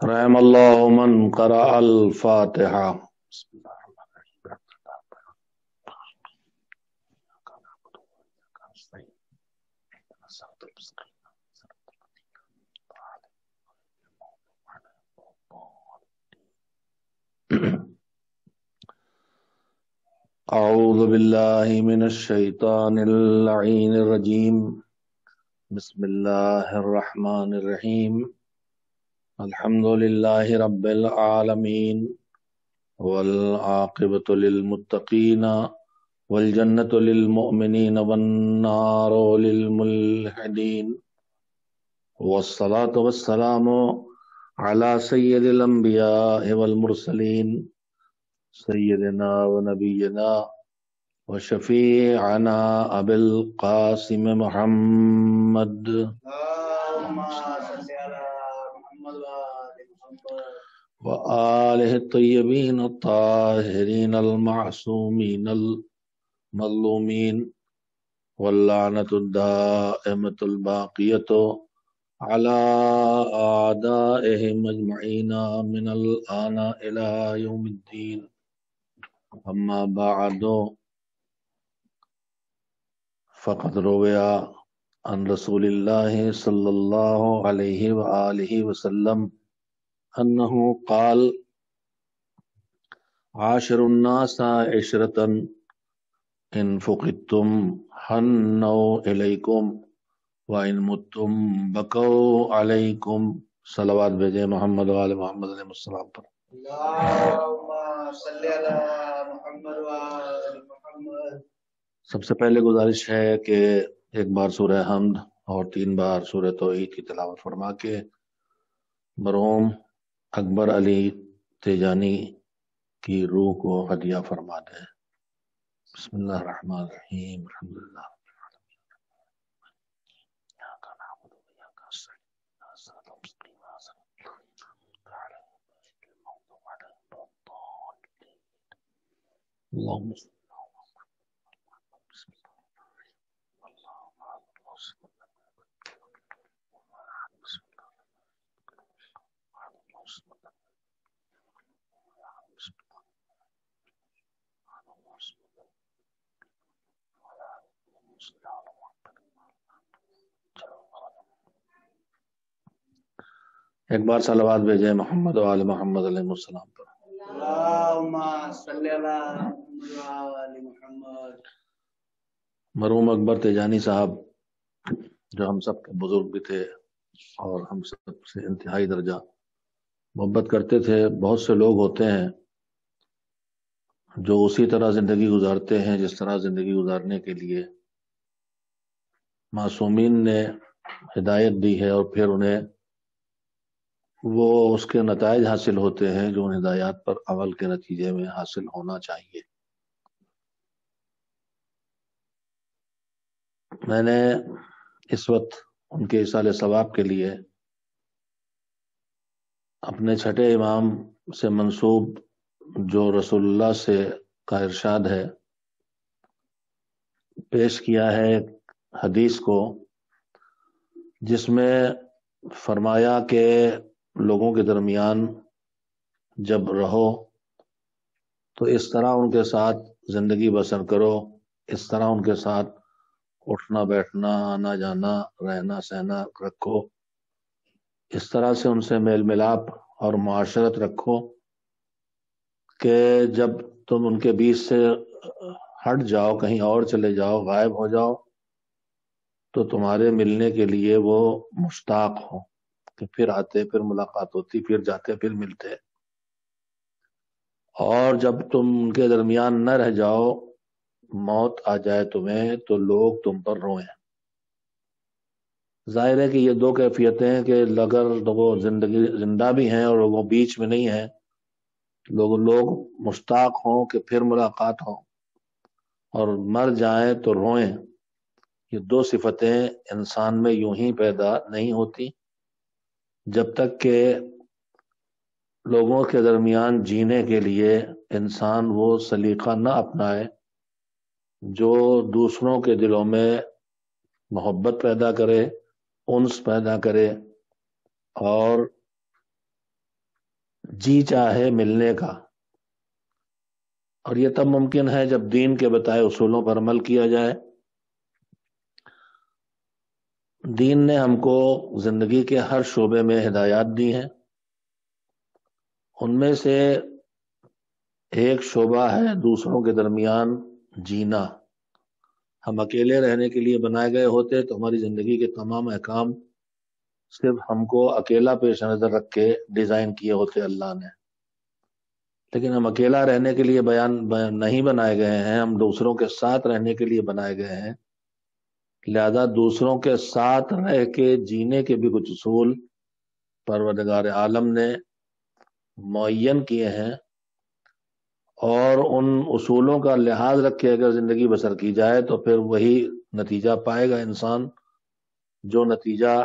رحم الله من قرأ الفاتحة. أعوذ بالله من الشيطان اللعين الرجيم. بسم الله الرحمن الرحيم. الحمد لله رب العالمين والعاقبة للمتقين والجنة للمؤمنين والنار للملحدين، والصلاة والسلام على سيد الأنبياء والمرسلين سيدنا ونبينا وشفيعنا أبي القاسم محمد وآله الطيبين الطاهرين المعصومين المظلومين، واللعنة الدائمة الباقية على أعدائهم أجمعين من الآن إلى يوم الدين. أما بعد، فقد روي عن رسول الله صلى الله عليه وآله وسلم أنه قال: عاشر الناس عشرة إن فقدتم حنوا إليكم وإن متم بكوا عليكم. صلوات بھیجے محمد وآل محمد علیہ السلام پر. اللہم صلی علی محمد وآل محمد. سب سے پہلے گزارش ہے کہ ایک بار سورہ حمد اور 3 بار سورہ توحید کی تلاوت فرما کے مرحوم اکبر علی تیجانی کی روح کو ہدیہ فرما دیں. بسم اللہ الرحمن الرحیم. الحمدللہ اللهم ایک بار صلوات بھیجے محمد وآل محمد علیہ السلام پر. اللہم صلی علی محمد وآل محمد. مرحوم اکبر تیجانی صاحب جو ہم سب کے بزرگ بھی تھے اور ہم سب سے انتہائی درجہ محبت کرتے تھے. بہت سے لوگ ہوتے ہیں جو اسی طرح زندگی گزارتے ہیں جس طرح زندگی گزارنے کے لیے معصومین نے ہدایت دی ہے، اور پھر انہیں وہ اس کے نتائج حاصل ہوتے ہیں جو ان ہدایات پر عمل کے نتیجے میں حاصل ہونا چاہیے. میں نے اس وقت ان کے ایصال ثواب کے لیے اپنے چھٹے امام سے منسوب جو رسول اللہ سے کا ارشاد ہے پیش کیا ہے ایک حدیث کو، جس میں فرمایا کہ لوگوں کے درمیان جب رہو تو اس طرح ان کے ساتھ زندگی بسر کرو، اس طرح ان کے ساتھ اٹھنا بیٹھنا آنا جانا رہنا سہنا رکھو، اس طرح سے ان سے میل ملاپ اور معاشرت رکھو کہ جب تم ان کے بیچ سے ہٹ جاؤ، کہیں اور چلے جاؤ، غائب ہو جاؤ، تو تمہارے ملنے کے لیے وہ مشتاق ہو کہ پھر آتے، پھر ملاقات ہوتی، پھر جاتے، پھر ملتے. اور جب تم ان کے درمیان نہ رہ جاؤ، موت آ جائے تمہیں، تو لوگ تم پر روئیں. ظاہر ہے کہ یہ دو کیفیتیں ہیں کہ اگر وہ زندہ بھی ہیں اور وہ بیچ میں نہیں ہیں، لوگ مشتاق ہوں کہ پھر ملاقات ہو، اور مر جائیں تو روئیں. یہ دو صفتیں انسان میں یوں ہی پیدا نہیں ہوتی. جب تک کہ لوگوں کے درمیان جینے کے لیے انسان وہ سلیقہ نہ اپنائے جو دوسروں کے دلوں میں محبت پیدا کرے، انس پیدا کرے، اور جی چاہے ملنے کا، اور یہ تب ممکن ہے جب دین کے بتائے اصولوں پر عمل کیا جائے۔ دین نے ہم کو زندگی کے ہر شعبے میں ہدایات دی ہیں، ان میں سے ایک شعبہ ہے دوسروں کے درمیان جینا۔ ہم اکیلے رہنے کے لیے بنائے گئے ہوتے تو ہماری زندگی کے تمام احکام صرف ہم کو اکیلا پیش نظر رکھ کے ڈیزائن کیے ہوتے اللہ نے، لیکن ہم اکیلا رہنے کے لیے نہیں بنائے گئے ہیں، ہم دوسروں کے ساتھ رہنے کے لیے بنائے گئے ہیں۔ لہذا دوسروں کے ساتھ رہ کے جینے کے بھی کچھ اصول پروردگار عالم نے معین کیے ہیں، اور ان اصولوں کا لحاظ رکھ کے اگر زندگی بسر کی جائے تو پھر وہی نتیجہ پائے گا انسان، جو نتیجہ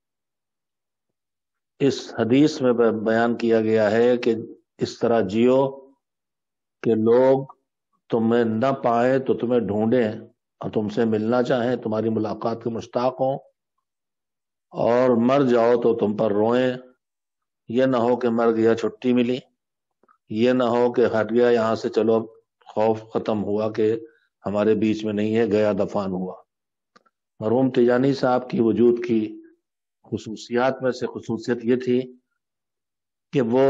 اس حدیث میں بیان کیا گیا ہے کہ اس طرح جیو کہ لوگ تمہیں نہ پائیں تو تمہیں ڈھونڈیں، اور تم سے ملنا چاہیں، تمہاری ملاقات کے مشتاق ہوں، اور مر جاؤ تو تم پر روئیں۔ یہ نہ ہو کہ مر گیا چھٹی ملی، یہ نہ ہو کہ ہٹ گیا یہاں سے، چلو خوف ختم ہوا کہ ہمارے بیچ میں نہیں ہے، گیا دفان ہوا۔ مرحوم تیجانی صاحب کی وجود کی خصوصیات میں سے خصوصیت یہ تھی کہ وہ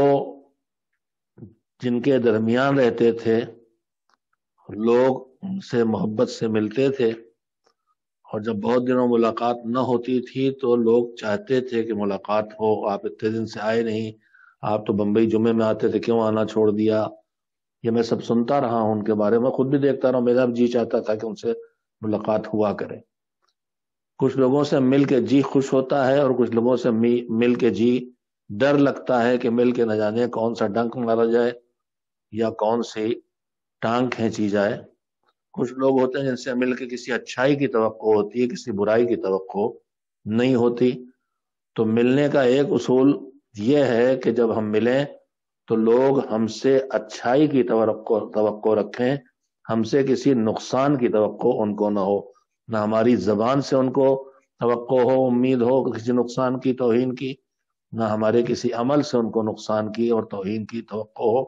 جن کے درمیان رہتے تھے لوگ ان سے محبت سے ملتے تھے، اور جب بہت دنوں ملاقات نہ ہوتی تھی تو لوگ چاہتے تھے کہ ملاقات ہو۔ آپ اتنے دن سے آئے نہیں، آپ تو بمبئی جمعے میں آتے تھے، کیوں آنا چھوڑ دیا؟ یہ میں سب سنتا رہا ہوں ان کے بارے میں، خود بھی دیکھتا رہا ہوں، میرا بھی جی چاہتا تھا کہ ان سے ملاقات ہوا کرے۔ کچھ لوگوں سے مل کے جی خوش ہوتا ہے، اور کچھ لوگوں سے مل کے جی ڈر لگتا ہے کہ مل کے نہ جانے کون سا ڈنک مارا جائے یا کون سی ٹانگ کھینچی جائے۔ کچھ لوگ ہوتے ہیں جن سے مل کے کسی اچھائی کی توقع ہوتی ہے، کسی برائی کی توقع نہیں ہوتی۔ تو ملنے کا ایک اصول یہ ہے کہ جب ہم ملیں تو لوگ ہم سے اچھائی کی توقع رکھیں، ہم سے کسی نقصان کی توقع ان کو نہ ہو، نہ ہماری زبان سے ان کو توقع ہو، امید ہو کسی نقصان کی، توہین کی، نہ ہمارے کسی عمل سے ان کو نقصان کی اور توہین کی توقع ہو۔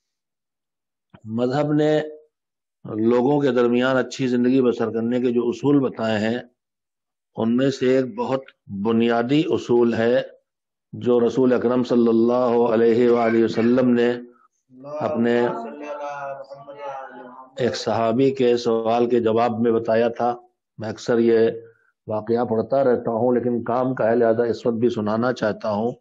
مذہب نے لوگوں کے درمیان اچھی زندگی بسر کرنے کے جو اصول بتائے ہیں ان میں سے ایک بہت بنیادی اصول ہے جو رسول اکرم صلی اللہ علیہ وآلہ وسلم نے اپنے ایک صحابی کے سوال کے جواب میں بتایا تھا۔ میں اکثر یہ واقعہ پڑھتا رہتا ہوں لیکن کام کا ہے، لہذا اس وقت بھی سنانا چاہتا ہوں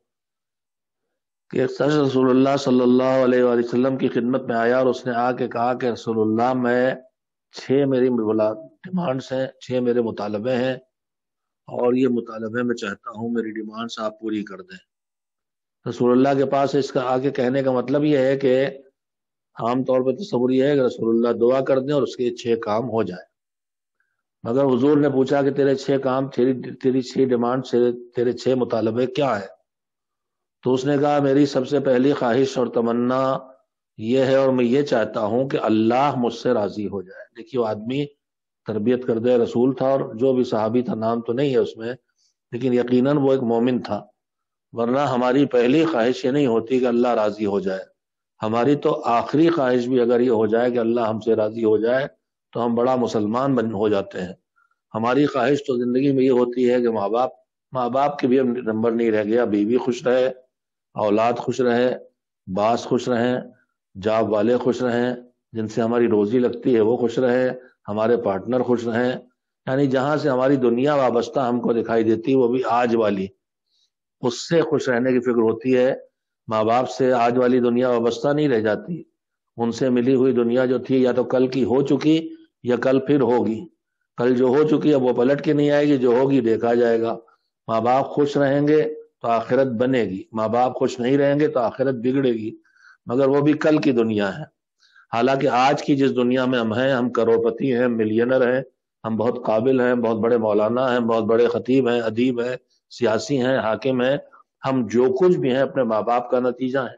کہ ایک شخص رسول اللہ صلی اللہ علیہ وآلہ وسلم کی خدمت میں آیا اور اس نے آ کے کہا کہ رسول اللہ میں 6 میری ڈیمانڈس ہیں، 6 میرے مطالبے ہیں، اور یہ مطالبے میں چاہتا ہوں میری ڈیمانڈس آپ پوری کر دیں۔ رسول اللہ کے پاس اس کا آگے کہنے کا مطلب یہ ہے کہ عام طور پہ تصور یہ ہے کہ رسول اللہ دعا کر دیں اور اس کے 6 کام ہو جائیں، مگر حضور نے پوچھا کہ تیرے 6 کام، تیری 6 ڈیمانڈ، تیرے 6 مطالبے کیا ہے؟ تو اس نے کہا میری سب سے پہلی خواہش اور تمنا یہ ہے، اور میں یہ چاہتا ہوں کہ اللہ مجھ سے راضی ہو جائے۔ دیکھیے وہ آدمی تربیت کردہ رسول تھا، اور جو بھی صحابی تھا، نام تو نہیں ہے اس میں، لیکن یقیناً وہ ایک مومن تھا، ورنہ ہماری پہلی خواہش یہ نہیں ہوتی کہ اللہ راضی ہو جائے، ہماری تو آخری خواہش بھی اگر یہ ہو جائے کہ اللہ ہم سے راضی ہو جائے تو ہم بڑا مسلمان ہو جاتے ہیں۔ ہماری خواہش تو زندگی میں یہ ہوتی ہے کہ ماں باپ کے بھی اب نمبر نہیں رہ گیا، بیوی خوش رہے، اولاد خوش رہے، باس خوش رہیں، جاب والے خوش رہیں، جن سے ہماری روزی لگتی ہے وہ خوش رہے، ہمارے پارٹنر خوش رہیں، یعنی جہاں سے ہماری دنیا وابستہ ہم کو دکھائی دیتی وہ بھی آج والی، اس سے خوش رہنے کی فکر ہوتی ہے۔ ماں باپ سے آج والی دنیا وابستہ نہیں رہ جاتی، ان سے ملی ہوئی دنیا جو تھی یا تو کل کی ہو چکی یا کل پھر ہوگی، کل جو ہو چکی اب وہ پلٹ کے نہیں آئے گی، جو ہوگی دیکھا جائے گا۔ ماں باپ خوش رہیں گے تو آخرت بنے گی، ماں باپ خوش نہیں رہیں گے تو آخرت بگڑے گی، مگر وہ بھی کل کی دنیا ہے۔ حالانکہ آج کی جس دنیا میں ہم ہیں، ہم کروڑپتی ہیں، ملینر ہیں، ہم بہت قابل ہیں، بہت بڑے مولانا ہیں، بہت بڑے خطیب ہیں، ادیب ہیں، سیاسی ہیں، حاکم ہیں، ہم جو کچھ بھی ہیں اپنے ماں باپ کا نتیجہ ہیں۔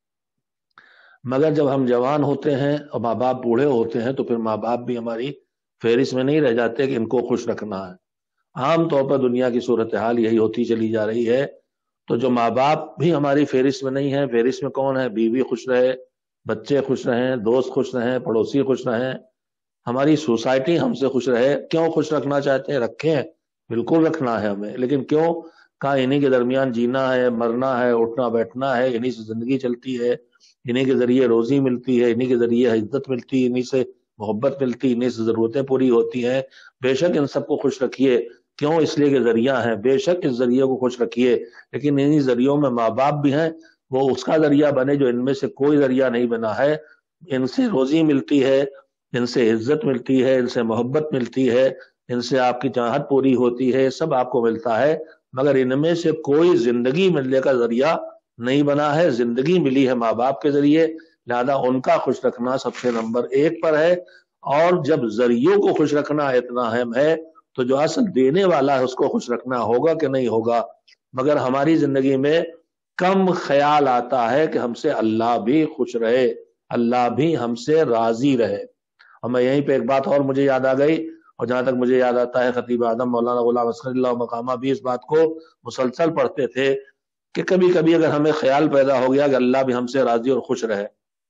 مگر جب ہم جوان ہوتے ہیں اور ماں باپ بوڑھے ہوتے ہیں تو پھر ماں باپ بھی ہماری فہرست میں نہیں رہ جاتے کہ ان کو خوش رکھنا ہے۔ عام طور پر دنیا کی صورتحال یہی ہوتی چلی جا رہی ہے، تو جو ماں باپ بھی ہماری فہرست میں نہیں ہے، فہرست میں کون ہے؟ بیوی خوش رہے، بچے خوش رہیں، دوست خوش رہیں، پڑوسی خوش رہیں، ہماری سوسائٹی ہم سے خوش رہے۔ کیوں خوش رکھنا چاہتے ہیں؟ رکھیں، بالکل رکھنا ہے ہمیں، لیکن کیوں؟ کہا انہی کے درمیان جینا ہے، مرنا ہے، اٹھنا بیٹھنا ہے، انہی سے زندگی چلتی ہے، انہی کے ذریعے روزی ملتی ہے، انہی کے ذریعے عزت ملتی ہے، انہی سے محبت ملتی ہے، انہی سے ضرورتیں پوری ہوتی ہیں۔ بے شک ان سب کو خوش رکھیے، کیوں؟ اس لیے کہ ذریعہ ہیں، بے شک اس ذریعے کو خوش رکھیے، لیکن انہی ذریعوں میں ماں باپ بھی ہیں، وہ اس کا ذریعہ بنے جو ان میں سے کوئی ذریعہ نہیں بنا ہے۔ ان سے روزی ملتی ہے، ان سے عزت ملتی ہے، ان سے محبت ملتی ہے، ان سے آپ کی چاہت پوری ہوتی ہے، سب آپ کو ملتا ہے، مگر ان میں سے کوئی زندگی ملنے کا ذریعہ نہیں بنا ہے۔ زندگی ملی ہے ماں باپ کے ذریعے، لہذا ان کا خوش رکھنا سب سے نمبر 1 پر ہے۔ اور جب ذریعوں کو خوش رکھنا اتنا اہم ہے تو جو اصل دینے والا ہے اس کو خوش رکھنا ہوگا کہ نہیں ہوگا؟ مگر ہماری زندگی میں کم خیال آتا ہے کہ ہم سے اللہ بھی خوش رہے، اللہ بھی ہم سے راضی رہے۔ اور میں یہیں پہ ایک بات اور مجھے یاد آ گئی، اور جہاں تک مجھے یاد آتا ہے خطیب اعظم مولانا غلام اصغر اللہ مقامہ بھی اس بات کو مسلسل پڑھتے تھے کہ کبھی کبھی اگر ہمیں خیال پیدا ہو گیا کہ اللہ بھی ہم سے راضی اور خوش رہے،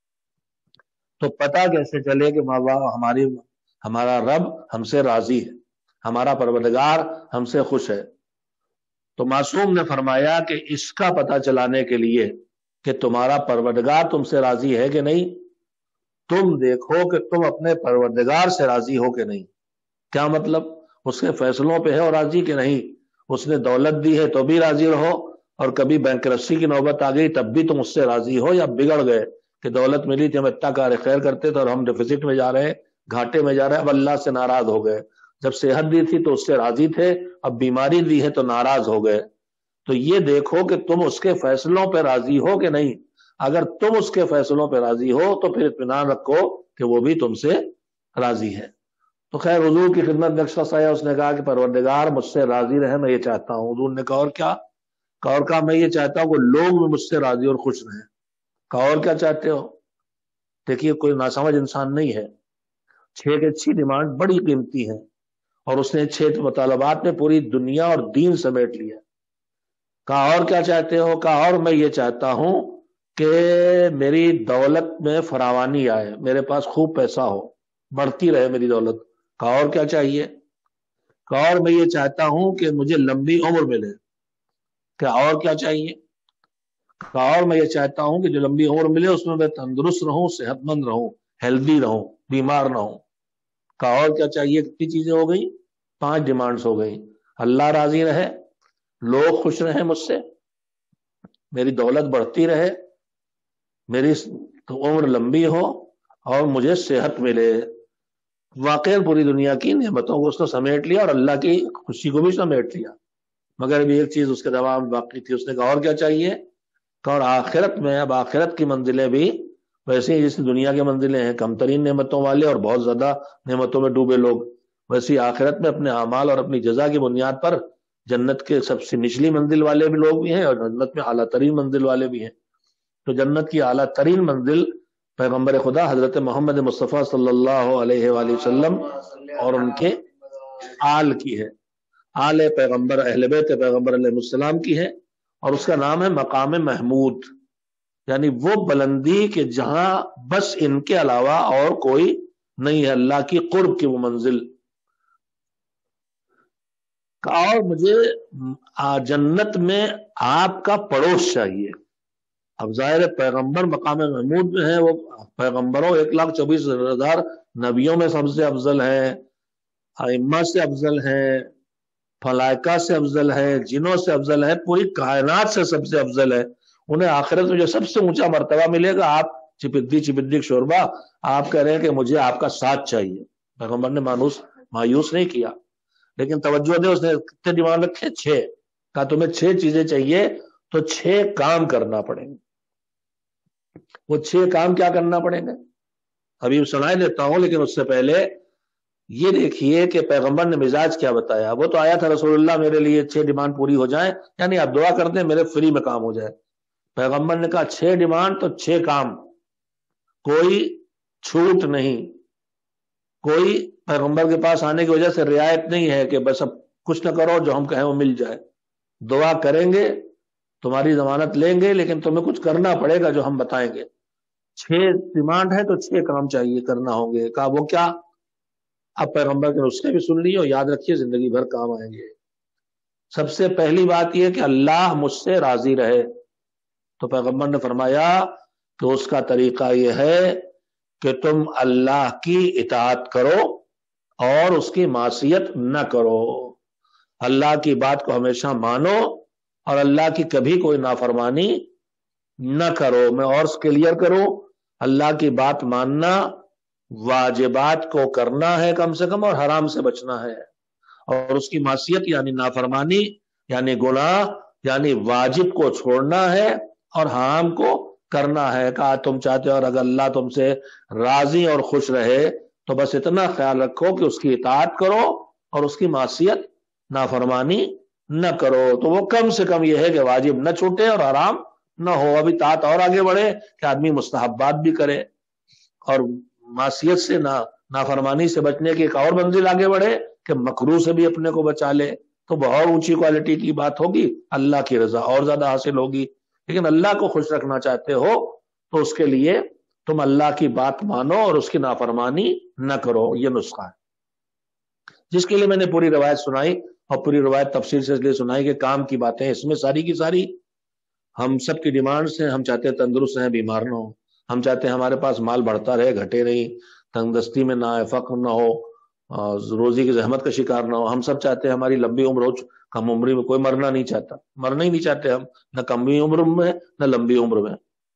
تو پتہ کیسے چلے کہ ہمارا رب ہم سے راضی ہے، ہمارا پروردگار ہم سے خوش ہے؟ تو معصوم نے فرمایا کہ اس کا پتہ چلانے کے لیے کہ تمہارا پروردگار تم سے راضی ہے کہ نہیں، تم دیکھو کہ تم اپنے پروردگار سے راضی ہو کہ نہیں۔ کیا مطلب؟ اس کے فیصلوں پہ ہے اور راضی کہ نہیں؟ اس نے دولت دی ہے تو بھی راضی رہو، اور کبھی بینکرپسی کی نوبت آ گئی تب بھی تم اس سے راضی ہو، یا بگڑ گئے کہ دولت ملی تھی ہم اتنا کار خیر کرتے تھے اور ہم ڈیفیسٹ میں جا رہے ہیں، گھاٹے میں جا رہے ہیں، اب اللہ سے ناراض ہو گئے۔ جب صحت دی تھی تو اس سے راضی تھے، اب بیماری دی ہے تو ناراض ہو گئے۔ تو یہ دیکھو کہ تم اس کے فیصلوں پہ راضی ہو کہ نہیں۔ اگر تم اس کے فیصلوں پہ راضی ہو تو پھر اطمینان رکھو کہ وہ بھی تم سے راضی ہے۔ تو خیر حضور کی خدمت میں ایک شخص آیا، اس نے کہا کہ پروردگار مجھ سے راضی رہے، میں یہ چاہتا ہوں۔ حضور نے کہا اور کیا؟ کہا اور کہا میں یہ چاہتا ہوں کہ لوگ بھی مجھ سے راضی اور خوش رہیں۔ کہا اور کیا چاہتے ہو؟ دیکھیے کوئی ناسمجھ انسان نہیں ہے، 6 ڈیمانڈ بڑی قیمتی ہیں، اور اس نے 6 مطالبات میں پوری دنیا اور دین سمیٹ لیا۔ کہا اور کیا چاہتے ہو؟ کہا اور میں یہ چاہتا ہوں کہ میری دولت میں فراوانی آئے، میرے پاس خوب پیسہ ہو، بڑھتی رہے میری دولت۔ کہا اور کیا چاہیے؟ کہا اور میں یہ چاہتا ہوں کہ مجھے لمبی عمر ملے۔ کہا اور کیا چاہیے؟ کہا اور میں یہ چاہتا ہوں کہ جو لمبی عمر ملے اس میں تندرست رہوں، صحت مند رہوں، ہیلدی رہوں، بیمار نہ ہوں۔ کہا اور کیا چاہیے؟ کتنی چیزیں ہو گئی؟ 5 ڈیمانڈز ہو گئی۔ اللہ راضی رہے، لوگ خوش رہیں مجھ سے، میری دولت بڑھتی رہے، میری عمر لمبی ہو، اور مجھے صحت ملے۔ واقعی پوری دنیا کی نعمتوں کو اس نے سمیٹ لیا اور اللہ کی خوشی کو بھی سمیٹ لیا، مگر ابھی ایک چیز اس کے تمام باقی تھی۔ اس نے کہا اور کیا چاہیے؟ کہا اور آخرت میں، اب آخرت کی منزلیں بھی ویسے ہی جیسے دنیا کی منزلیں ہیں، کم ترین نعمتوں والے اور بہت زیادہ نعمتوں میں ڈوبے لوگ، ویسی آخرت میں اپنے اعمال اور اپنی جزا کی بنیاد پر جنت کے سب سے نچلی منزل والے بھی لوگ بھی ہیں اور جنت میں اعلیٰ ترین منزل والے بھی ہیں۔ تو جنت کی اعلیٰ ترین منزل پیغمبر خدا حضرت محمد مصطفیٰ صلی اللہ علیہ وآلہ وسلم اور ان کے آل کی ہے، آل پیغمبر، اہل بیت پیغمبر علیہ السلام کی ہے، اور اس کا نام ہے مقام محمود، یعنی وہ بلندی کہ جہاں بس ان کے علاوہ اور کوئی نہیں ہے، اللہ کی قرب کی وہ منزل۔ اور مجھے جنت میں آپ کا پڑوس چاہیے۔ اب ظاہر پیغمبر مقام محمود میں ہے، وہ پیغمبروں 1,24,000 نبیوں میں سب سے افضل ہے، ائمہ سے افضل ہے، ملائکہ سے افضل ہے، جنوں سے افضل ہے، پوری کائنات سے سب سے افضل ہے۔ انہیں آخرت میں جو سب سے اونچا مرتبہ ملے گا، آپ چپدی شوربا آپ کہہ رہے ہیں کہ مجھے آپ کا ساتھ چاہیے۔ پیغمبر نے مایوس نہیں کیا، لیکن توجہ دے، اس نے کتنے ڈیمانڈ رکھے؟ 6۔ کہا تمہیں 6 چیزیں چاہیے تو 6 کام کرنا پڑیں گے۔ وہ 6 کام کیا کرنا پڑیں گے ابھی سنائے دیتا ہوں، لیکن اس سے پہلے یہ دیکھیے کہ پیغمبر نے مزاج کیا بتایا۔ وہ تو آیا تھا رسول اللہ میرے لیے 6 ڈیمانڈ پوری ہو جائیں، یعنی آپ دعا کر دیں میرے فری میں کام ہو جائے۔ پیغمبر نے کہا 6 ڈیمانڈ تو 6 کام، کوئی چھوٹ نہیں، کوئی پیغمبر کے پاس آنے کی وجہ سے رعایت نہیں ہے کہ بس اب کچھ نہ کرو جو ہم کہیں وہ مل جائے۔ دعا کریں گے تمہاری ضمانت لیں گے لیکن تمہیں کچھ کرنا پڑے گا جو ہم بتائیں گے. 6 ڈیمانڈ ہے تو 6 کام چاہیے کرنا ہوں گے. کہا وہ کیا؟ اب پیغمبر کے نسخے بھی سن لیے اور یاد رکھیے زندگی بھر کام آئیں گے. سب سے پہلی بات یہ کہ اللہ مجھ سے راضی رہے. تو پیغمبر نے فرمایا کہ اس کا طریقہ یہ ہے کہ تم اللہ کی اطاعت کرو اور اس کی معصیت نہ کرو. اللہ کی بات کو ہمیشہ مانو اور اللہ کی کبھی کوئی نافرمانی نہ کرو. میں اور کلیئر کروں، اللہ کی بات ماننا، واجبات کو کرنا ہے کم سے کم، اور حرام سے بچنا ہے. اور اس کی معصیت یعنی نافرمانی یعنی گناہ یعنی واجب کو چھوڑنا ہے اور حرام کو کرنا ہے. کہا تم چاہتے ہو اور اگر اللہ تم سے راضی اور خوش رہے تو بس اتنا خیال رکھو کہ اس کی اطاعت کرو اور اس کی معصیت نافرمانی نہ کرو. تو وہ کم سے کم یہ ہے کہ واجب نہ چھوٹے اور حرام نہ ہو. ابھی طاعت اور آگے بڑھے کہ آدمی مستحبات بھی کرے اور معصیت سے نافرمانی سے بچنے کی ایک اور منزل آگے بڑھے کہ مکروہ سے بھی اپنے کو بچا لے. تو بہت اونچی کوالٹی کی بات ہوگی، اللہ کی رضا اور زیادہ حاصل ہوگی. لیکن اللہ کو خوش رکھنا چاہتے ہو تو اس کے لیے تم اللہ کی بات مانو اور اس کی نافرمانی نہ کرو. یہ نسخہ ہے جس کے لیے میں نے پوری روایت سنائی، اور پوری روایت تفصیل سے اس لیے سنائی کہ کام کی باتیں اس میں ساری کی ساری ہم سب کی ڈیمانڈس ہیں. ہم چاہتے ہیں تندرست ہیں، بیمار نہ ہو. ہم چاہتے ہیں ہمارے پاس مال بڑھتا رہے، گھٹے نہیں، تنگ دستی میں نہ آئے، فقر نہ ہو، روزی کی زحمت کا شکار نہ ہو. ہم سب چاہتے ہیں ہماری لمبی عمر ہو. کم عمری میں کوئی مرنا نہیں چاہتا، مرنا ہی نہیں چاہتے ہم، نہ کمی عمر میں نہ لمبی عمر میں.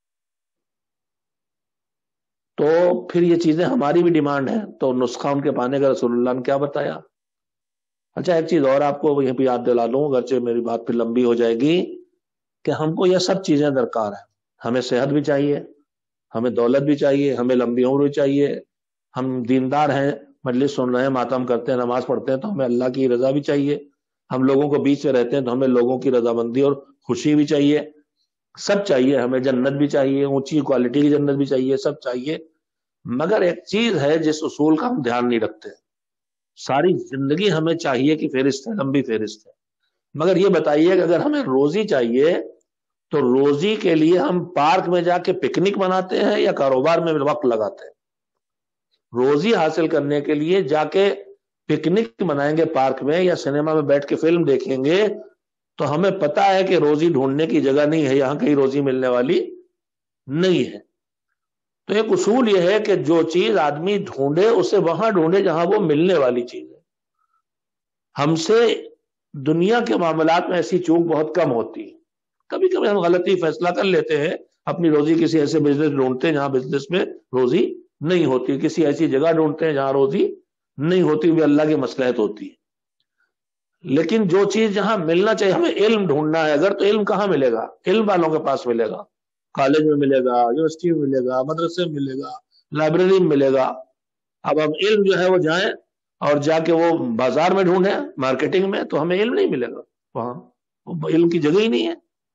تو پھر یہ چیزیں ہماری بھی ڈیمانڈ ہیں. تو نسخہ ان کے پانے کا رسول اللہ نے کیا بتایا؟ اچھا ایک چیز اور آپ کو یہیں پہ یاد دلا لوں، اگرچہ میری بات پھر لمبی ہو جائے گی، کہ ہم کو یہ سب چیزیں درکار ہیں. ہمیں صحت بھی چاہیے، ہمیں دولت بھی چاہیے، ہمیں لمبی عمر بھی چاہیے. ہم دیندار ہیں، مجلس سن رہے ہیں، ماتم کرتے ہیں، نماز پڑھتے ہیں، تو ہمیں اللہ کی رضا بھی چاہیے. ہم لوگوں کو بیچ میں رہتے ہیں تو ہمیں لوگوں کی رضامندی اور خوشی بھی چاہیے. سب چاہیے. ہمیں جنت بھی چاہیے، اونچی کوالٹی کی جنت بھی چاہیے، سب چاہیے. مگر ایک چیز ہے جس اصول کا ہم دھیان نہیں رکھتے. ساری زندگی ہمیں چاہیے کہ فہرست ہے، لمبی فہرست ہے. مگر یہ بتائیے کہ اگر ہمیں روزی چاہیے تو روزی کے لیے ہم پارک میں جا کے پکنک مناتے ہیں یا کاروبار میں وقت لگاتے ہیں؟ روزی حاصل کرنے کے لیے جا کے پکنک منائیں گے پارک میں یا سنیما میں بیٹھ کے فلم دیکھیں گے تو ہمیں پتا ہے کہ روزی ڈھونڈنے کی جگہ نہیں ہے، یہاں کہیں روزی ملنے والی نہیں ہے. تو ایک اصول یہ ہے کہ جو چیز آدمی ڈھونڈے اسے وہاں ڈھونڈے جہاں وہ ملنے والی چیز ہے. ہم سے دنیا کے معاملات میں ایسی چوک بہت کم ہوتی ہے. کبھی کبھی ہم غلطی فیصلہ کر لیتے ہیں، اپنی روزی کسی ایسے بزنس ڈھونڈتے ہیں جہاں بزنس میں روزی نہیں ہوتی، کسی ایسی جگہ ڈھونڈتے ہیں جہاں روزی نہیں ہوتی، بھی اللہ کی مصلحت ہوتی ہے. لیکن جو چیز جہاں ملنا چاہیے، ہمیں علم ڈھونڈنا ہے اگر، تو علم کہاں ملے گا؟ علم والوں کے پاس ملے گا. کالج میں ملے گا، یونیورسٹی میں ملے گا، مدرسے میں ملے گا، لائبریری میں ملے گا. اب ہم علم جو ہے وہ جائیں اور جا کے وہ بازار میں ڈھونڈیں، مارکیٹنگ میں، تو ہمیں علم نہیں ملے گا. وہاں علم کی جگہ ہی نہیں ہے.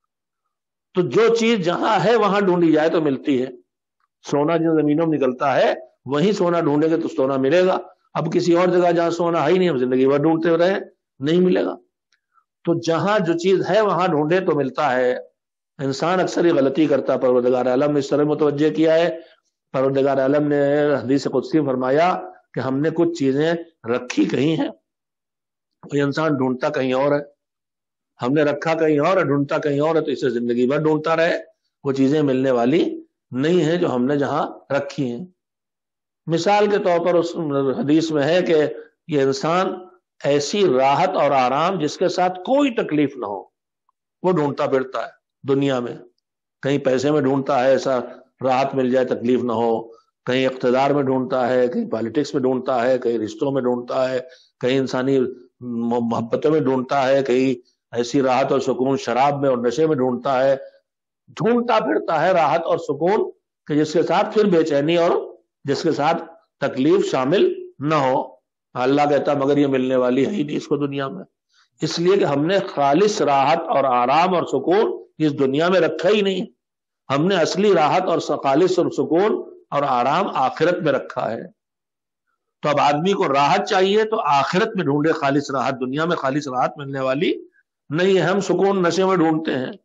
تو جو چیز جہاں ہے وہاں ڈھونڈی جائے تو ملتی ہے. سونا جن زمینوں میں نکلتا ہے وہیں سونا ڈھونڈے گے تو سونا ملے گا. اب کسی اور جگہ جہاں سونا ہے ہی نہیں، ہم زندگی بھر ڈھونڈتے رہے، نہیں ملے گا. تو جہاں جو چیز ہے وہاں ڈھونڈے تو ملتا ہے. انسان اکثر ہی غلطی کرتا. پروردگار عالم نے اس طرح متوجہ کیا ہے. پروردگار عالم نے حدیث قدسی میں فرمایا کہ ہم نے کچھ چیزیں رکھی کہیں ہیں، کوئی انسان ڈھونڈتا کہیں اور ہے. ہم نے رکھا کہیں اور ہے، ڈھونڈتا کہیں اور ہے، تو اسے زندگی بھر ڈھونڈتا رہے. وہ چیزیں ملنے والی نہیں ہیں جو ہم نے جہاں رکھی ہیں. مثال کے طور پر اس حدیث میں ہے کہ یہ انسان ایسی راحت اور آرام جس کے ساتھ کوئی تکلیف نہ ہو وہ ڈھونڈتا پھرتا ہے دنیا میں. کہیں پیسے میں ڈھونڈتا ہے ایسا راحت مل جائے، تکلیف نہ ہو. کہیں اقتدار میں ڈھونڈتا ہے، کہیں پالیٹکس میں ڈھونڈتا ہے، کہیں رشتوں میں ڈھونڈتا ہے، کہیں انسانی محبتوں میں ڈھونڈتا ہے، کہیں ایسی راحت اور سکون شراب میں اور نشے میں ڈھونڈتا ہے. ڈھونڈتا پھرتا ہے راحت اور سکون کہ جس کے ساتھ پھر بے چینی اور جس کے ساتھ تکلیف شامل نہ ہو. اللہ کہتا مگر یہ ملنے والی ہے ہی نہیں اس کو دنیا میں. اس لیے کہ ہم نے خالص راحت اور آرام اور سکون اس دنیا میں رکھا ہی نہیں. ہم نے اصلی راحت اور خالص اور سکون اور آرام آخرت میں رکھا ہے. تو اب آدمی کو راحت چاہیے تو آخرت میں ڈھونڈے خالص راحت. دنیا میں خالص راحت ملنے والی نہیں ہے. ہم سکون نشے میں ڈھونڈتے ہیں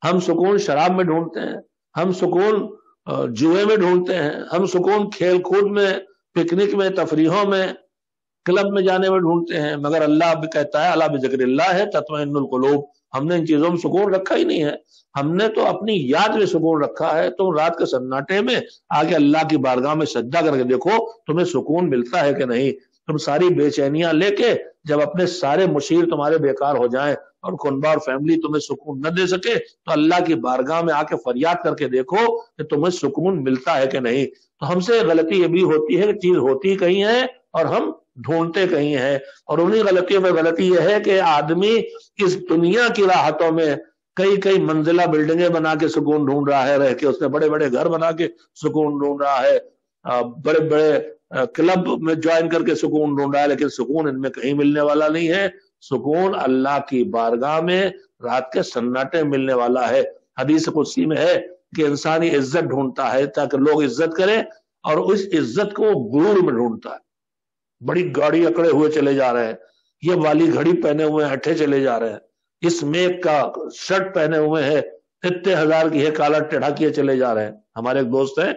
ہم سکون شراب میں ڈھونڈتے ہیں، ہم سکون جوئے میں ڈھونڈتے ہیں، ہم سکون کھیل کود میں، پکنک میں، تفریحوں میں، کلب میں جانے میں ڈھونڈتے ہیں، مگر اللہ بھی کہتا ہے اللہ بذکر اللہ ہے تطمئن القلوب۔ ہم نے ان چیزوں میں سکون رکھا ہی نہیں ہے، ہم نے تو اپنی یاد میں سکون رکھا ہے۔ تم رات کے سناٹے میں آگے اللہ کی بارگاہ میں سجدہ کر کے دیکھو تمہیں سکون ملتا ہے کہ نہیں۔ تم ساری بے چینیاں لے کے جب اپنے سارے مشیر تمہارے بیکار ہو جائیں اور خنبہ اور فیملی تمہیں سکون نہ دے سکے تو اللہ کی بارگاہ میں آ کے فریاد کر کے دیکھو کہ تمہیں سکون ملتا ہے کہ نہیں۔ تو ہم سے غلطی یہ بھی ہوتی ہے کہ چیز ہوتی کہیں ہے اور ہم ڈھونڈتے کہیں ہیں، اور انہی غلطیوں میں غلطی یہ ہے کہ آدمی اس دنیا کی راحتوں میں کئی منزلہ بلڈنگیں بنا کے سکون ڈھونڈ رہا ہے، رہ کے اس نے بڑے بڑے گھر بنا کے سکون ڈھونڈ رہا ہے، بڑے بڑے کلب میں جوائن کر کے سکون ڈھونڈ رہا ہے، لیکن سکون ان میں کہیں ملنے والا نہیں ہے۔ سکون اللہ کی بارگاہ میں رات کے سناٹے ملنے والا ہے۔ حدیث قدسی میں ہے کہ انسانی عزت ڈھونڈتا ہے تاکہ لوگ عزت کریں، اور اس عزت کو غرور میں ڈھونڈتا ہے۔ بڑی گاڑی اکڑے ہوئے چلے جا رہے ہیں، یہ والی گھڑی پہنے ہوئے ہیں ہٹھے چلے جا رہے ہیں، اس میک کا شرٹ پہنے ہوئے ہیں اتنے ہزار کی ہے کالا ٹیڑھا کیے چلے جا رہے ہیں۔ ہمارے ایک دوست ہیں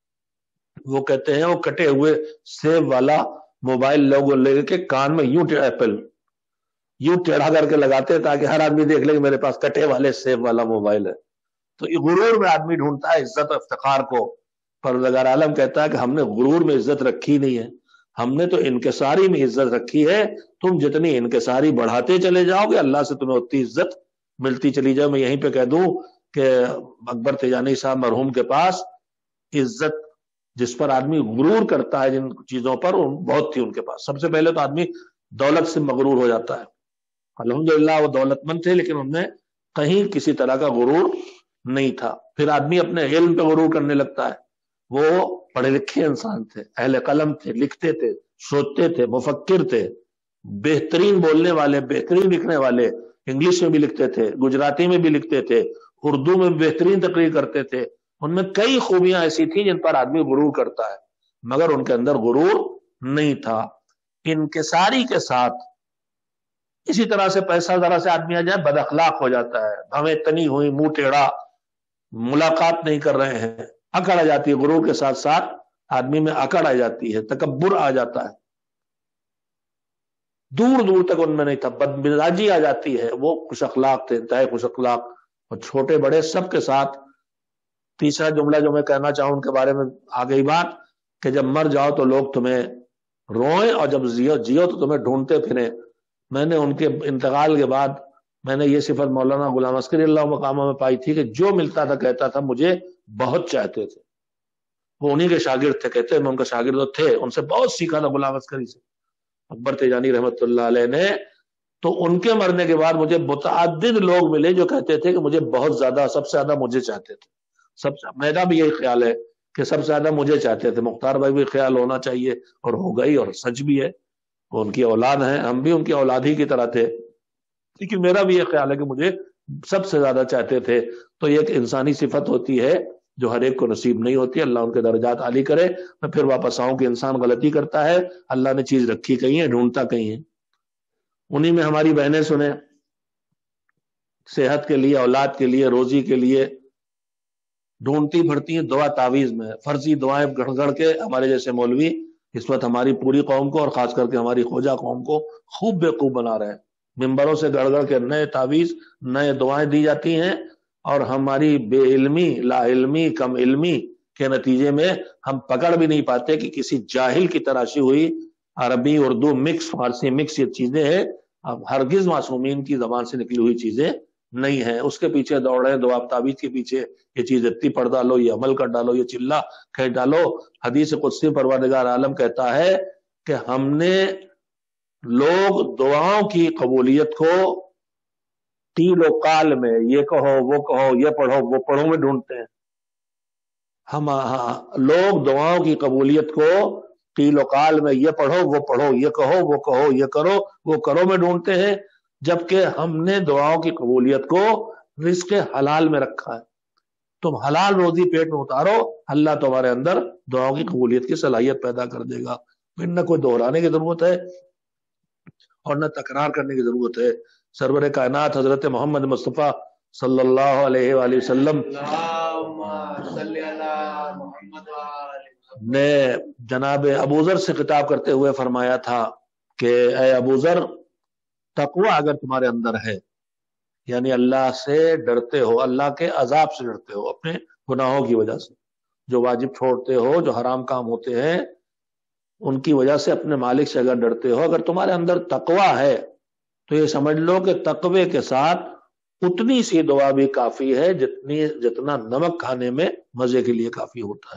وہ کہتے ہیں وہ کٹے ہوئے سیب والا موبائل لوگوں لے کے کان میں یوں ایپل یوں ٹیڑھا کر کے لگاتے ہیں تاکہ ہر آدمی دیکھ لے کہ میرے پاس کٹے والے سیب والا موبائل ہے۔ تو یہ غرور میں آدمی ڈھونڈتا ہے عزت و افتخار کو۔ پروردگار عالم کہتا ہے کہ ہم نے غرور میں عزت رکھی نہیں ہے، ہم نے تو انکساری میں عزت رکھی ہے۔ تم جتنی انکساری بڑھاتے چلے جاؤ گے اللہ سے تمہیں اتنی عزت ملتی چلی جائے۔ میں یہیں پہ کہہ دوں کہ اکبر تیجانی صاحب مرحوم کے پاس عزت جس پر آدمی غرور کرتا ہے جن چیزوں پر بہت تھی ان کے پاس۔ سب سے پہلے تو آدمی دولت سے مغرور ہو جاتا ہے، الحمدللہ وہ دولت مند تھے لیکن ان میں کہیں کسی طرح کا غرور نہیں تھا۔ پھر آدمی اپنے علم پہ غرور کرنے لگتا ہے، وہ پڑھے لکھے انسان تھے، اہل قلم تھے، لکھتے تھے، سوچتے تھے، مفکر تھے، بہترین بولنے والے، بہترین لکھنے والے، انگلش میں بھی لکھتے تھے، گجراتی میں بھی لکھتے تھے، اردو میں بھی بہترین تقریر کرتے تھے۔ ان میں کئی خوبیاں ایسی تھیں جن پر آدمی غرور کرتا ہے، مگر ان کے اندر غرور نہیں تھا۔ انکساری کے ساتھ اسی طرح سے پیسہ ذرا سے آدمی آ جائے بد اخلاق ہو جاتا ہے، ہمیں تنی ہوئی منہ ٹیڑھا، ملاقات نہیں کر رہے ہیں، اکڑ آ جاتی ہے۔ غرور کے ساتھ ساتھ آدمی میں اکڑ آ جاتی ہے، تکبر آ جاتا ہے، دور دور تک ان میں نہیں تھا، بدمزاجی آ جاتی ہے۔ وہ خوش اخلاق تھے، انتہائی خوش اخلاق، اور چھوٹے بڑے سب کے ساتھ۔ تیسرا جملہ جو میں کہنا چاہوں ان کے بارے میں آ گئی بات کہ جب مر جاؤ تو لوگ تمہیں روئیں اور جب جیو تو تمہیں ڈھونڈتے پھریں۔ میں نے ان کے انتقال کے بعد میں نے یہ صفت مولانا غلام عسکری اللہ مقامہ میں پائی تھی کہ جو ملتا تھا کہتا تھا مجھے بہت چاہتے تھے۔ وہ انہی کے شاگرد تھے، کہتے ہیں میں ان کا شاگرد تھے، ان سے بہت سیکھا تھا غلام عسکری سے، اکبر تیجانی رحمت اللہ علیہ نے۔ تو ان کے مرنے کے بعد مجھے متعدد لوگ ملے جو کہتے تھے کہ مجھے بہت زیادہ، سب سے زیادہ مجھے چاہتے تھے۔ میرا بھی یہی خیال ہے کہ سب سے زیادہ مجھے چاہتے تھے۔ مختار بھائی بھی خیال ہونا چاہیے اور ہو گئی، اور سچ بھی ہے، وہ ان کی اولاد ہیں، ہم بھی ان کی اولاد ہی کی طرح تھے، لیکن میرا بھی یہ خیال ہے کہ مجھے سب سے زیادہ چاہتے تھے۔ تو یہ ایک انسانی صفت ہوتی ہے جو ہر ایک کو نصیب نہیں ہوتی، اللہ ان کے درجات عالی کرے۔ میں پھر واپس آؤں کہ انسان غلطی کرتا ہے، اللہ نے چیز رکھی کہیں ہے، ڈھونڈتا کہیں ہے۔ انہی میں ہماری بہنیں سنیں، صحت کے لیے، اولاد کے لیے، روزی کے لیے ڈھونڈتی پھرتی ہیں دعا تعویذ میں، فرضی دعائیں گڑھ گڑھ کے ہمارے جیسے مولوی اس وقت ہماری پوری قوم کو اور خاص کر کے ہماری خواجہ قوم کو خوب بیوقوف بنا رہے ہیں۔ ممبروں سے گڑھ گڑھ کے نئے تعویذ، نئے دعائیں دی جاتی ہیں، اور ہماری بے علمی، لا علمی، کم علمی کے نتیجے میں ہم پکڑ بھی نہیں پاتے کہ کسی جاہل کی تراشی ہوئی عربی اردو مکس، فارسی مکس یہ چیزیں ہیں، اب ہرگز معصومین کی زبان سے نکلی ہوئی چیزیں نہیں ہیں۔ اس کے پیچھے دوڑ رہے ہیں، دعا تعویذ کے پیچھے، یہ چیز اتنی پڑھ ڈالو، یہ عمل کر ڈالو، یہ چلا کھینچ ڈالو۔ حدیث قدسی پروردگار عالم کہتا ہے کہ ہم نے لوگ دعاؤں کی قبولیت کو قیل و قال میں، یہ کہو وہ کہو، یہ پڑھو وہ پڑھو میں ڈھونڈتے ہیں۔ ہم لوگ دعاؤں کی قبولیت کو قیل و قال میں، یہ پڑھو وہ پڑھو، یہ کہو وہ کہو، یہ کرو وہ کرو میں ڈھونڈتے ہیں، جبکہ ہم نے دعاؤں کی قبولیت کو رزق حلال میں رکھا ہے۔ تم حلال روزی پیٹ میں اتارو، اللہ تمہارے اندر دعاؤں کی قبولیت کی صلاحیت پیدا کر دے گا۔ پھر نہ کوئی دہرانے کی ضرورت ہے اور نہ تکرار کرنے کی ضرورت ہے۔ سرور کائنات حضرت محمد مصطفیٰ صلی اللہ علیہ وآلہ وسلم اللہم صلی علی محمد وآل نے جناب ابوذر سے خطاب کرتے ہوئے فرمایا تھا کہ اے ابوذر، تقوی اگر تمہارے اندر ہے، یعنی اللہ سے ڈرتے ہو، اللہ کے عذاب سے ڈرتے ہو اپنے گناہوں کی وجہ سے، جو واجب چھوڑتے ہو، جو حرام کام ہوتے ہیں ان کی وجہ سے اپنے مالک سے اگر ڈرتے ہو، اگر تمہارے اندر تقوی ہے تو یہ سمجھ لو کہ تقوی کے ساتھ اتنی سی دعا بھی کافی ہے جتنا نمک کھانے میں مزے کے لیے کافی ہوتا ہے۔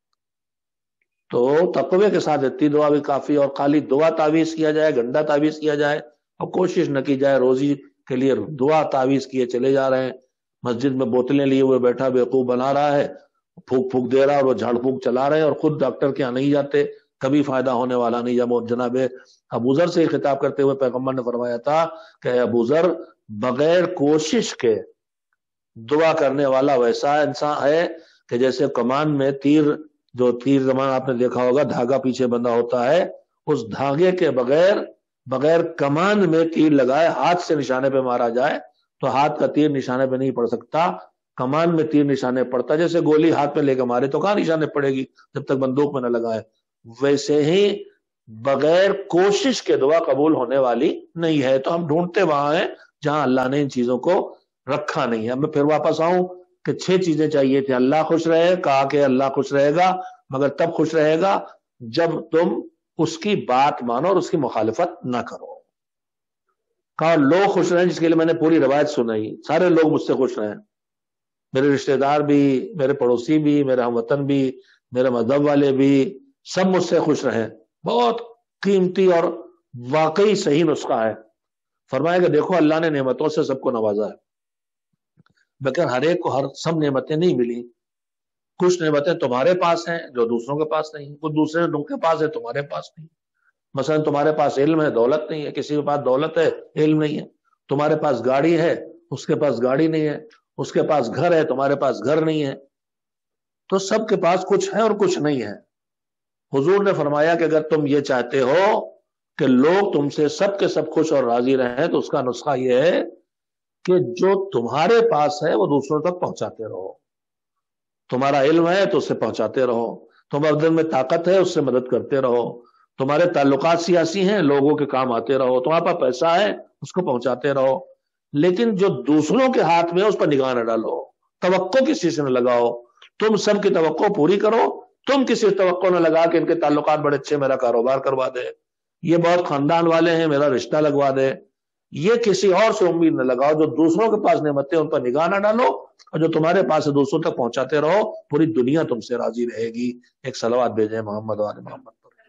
تو تقوی کے ساتھ اتنی دعا بھی کافی، اور خالی دعا تعویذ کیا جائے، گنڈا تعویذ کیا جائے اور کوشش نہ کی جائے روزی کے لیے دعا تعویذ کیے چلے جا رہے ہیں، مسجد میں بوتلیں لیے ہوئے بیٹھا بیوقوف بنا رہا ہے، پھونک پھونک دے رہا ہے اور وہ جھاڑ پھونک چلا رہے ہیں، اور خود ڈاکٹر کے یہاں نہیں جاتے، کبھی فائدہ ہونے والا نہیں۔ جب جناب ابوذر سے خطاب کرتے ہوئے پیغمبر نے فرمایا تھا کہ اے ابوذر، بغیر کوشش کے دعا کرنے والا ویسا انسان ہے کہ جیسے کمان میں تیر کمان آپ نے دیکھا ہوگا، دھاگا پیچھے بندھا ہوتا ہے، اس دھاگے کے بغیر کمان میں تیر لگائے ہاتھ سے نشانے پہ مارا جائے تو ہاتھ کا تیر نشانے پہ نہیں پڑ سکتا، کمان میں تیر نشانے پڑتا، جیسے گولی ہاتھ میں لے کے مارے تو کہاں نشانے پڑے گی جب تک بندوق میں نہ لگائے، ویسے ہی بغیر کوشش کے دعا قبول ہونے والی نہیں ہے۔ تو ہم ڈھونڈتے وہاں ہیں جہاں اللہ نے ان چیزوں کو رکھا نہیں ہے۔ میں پھر واپس آؤں کہ 6 چیزیں چاہیے تھے۔ اللہ خوش رہے، کہا کہ اللہ خوش رہے گا، مگر تب خوش رہے گا جب تم اس کی بات مانو اور اس کی مخالفت نہ کرو۔ کہا لوگ خوش رہیں، جس کے لیے میں نے پوری روایت سنائی، سارے لوگ مجھ سے خوش رہیں، میرے رشتہ دار بھی، میرے پڑوسی بھی، میرے ہم وطن بھی، میرے مذہب والے بھی، سب مجھ سے خوش رہیں۔ بہت قیمتی اور واقعی صحیح نسخہ ہے۔ فرمایا کہ دیکھو اللہ نے نعمتوں سے سب کو نوازا ہے، لیکن ہر ایک کو سب نعمتیں نہیں ملی۔ کچھ نعمتیں تمہارے پاس ہیں جو دوسروں کے پاس نہیں، کچھ دوسرے لوگوں کے پاس ہے تمہارے پاس نہیں۔ مثلا تمہارے پاس علم ہے، دولت نہیں ہے، کسی کے پاس دولت ہے، علم نہیں ہے۔ تمہارے پاس گاڑی ہے، اس کے پاس گاڑی نہیں ہے۔ اس کے پاس گھر ہے، تمہارے پاس گھر نہیں ہے۔ تو سب کے پاس کچھ ہے اور کچھ نہیں ہے۔ حضور نے فرمایا کہ اگر تم یہ چاہتے ہو کہ لوگ تم سے سب کے سب خوش اور راضی رہیں تو اس کا نسخہ یہ ہے کہ جو تمہارے پاس ہے وہ دوسروں تک پہنچاتے رہو۔ تمہارا علم ہے تو اسے پہنچاتے رہو، تمہارے دل میں طاقت ہے اس سے مدد کرتے رہو، تمہارے تعلقات سیاسی ہیں لوگوں کے کام آتے رہو، تمہارے پاس پیسہ ہے اس کو پہنچاتے رہو، لیکن جو دوسروں کے ہاتھ میں اس پر نگاہ نہ ڈالو، توقع کسی سے نہ لگاؤ۔ تم سب کی توقع پوری کرو، تم کسی توقع نہ لگا کہ ان کے تعلقات بڑے اچھے، میرا کاروبار کروا دے، یہ بہت خاندان والے ہیں میرا رشتہ لگوا دے، یہ کسی اور سے امید نہ لگاؤ۔ جو دوسروں کے پاس نعمتیں ان پر نگاہ نہ ڈالو، اور جو تمہارے پاس ہے دوسروں تک پہنچاتے رہو، پوری دنیا تم سے راضی رہے گی۔ ایک صلوات بھیجیں محمد و آل محمد۔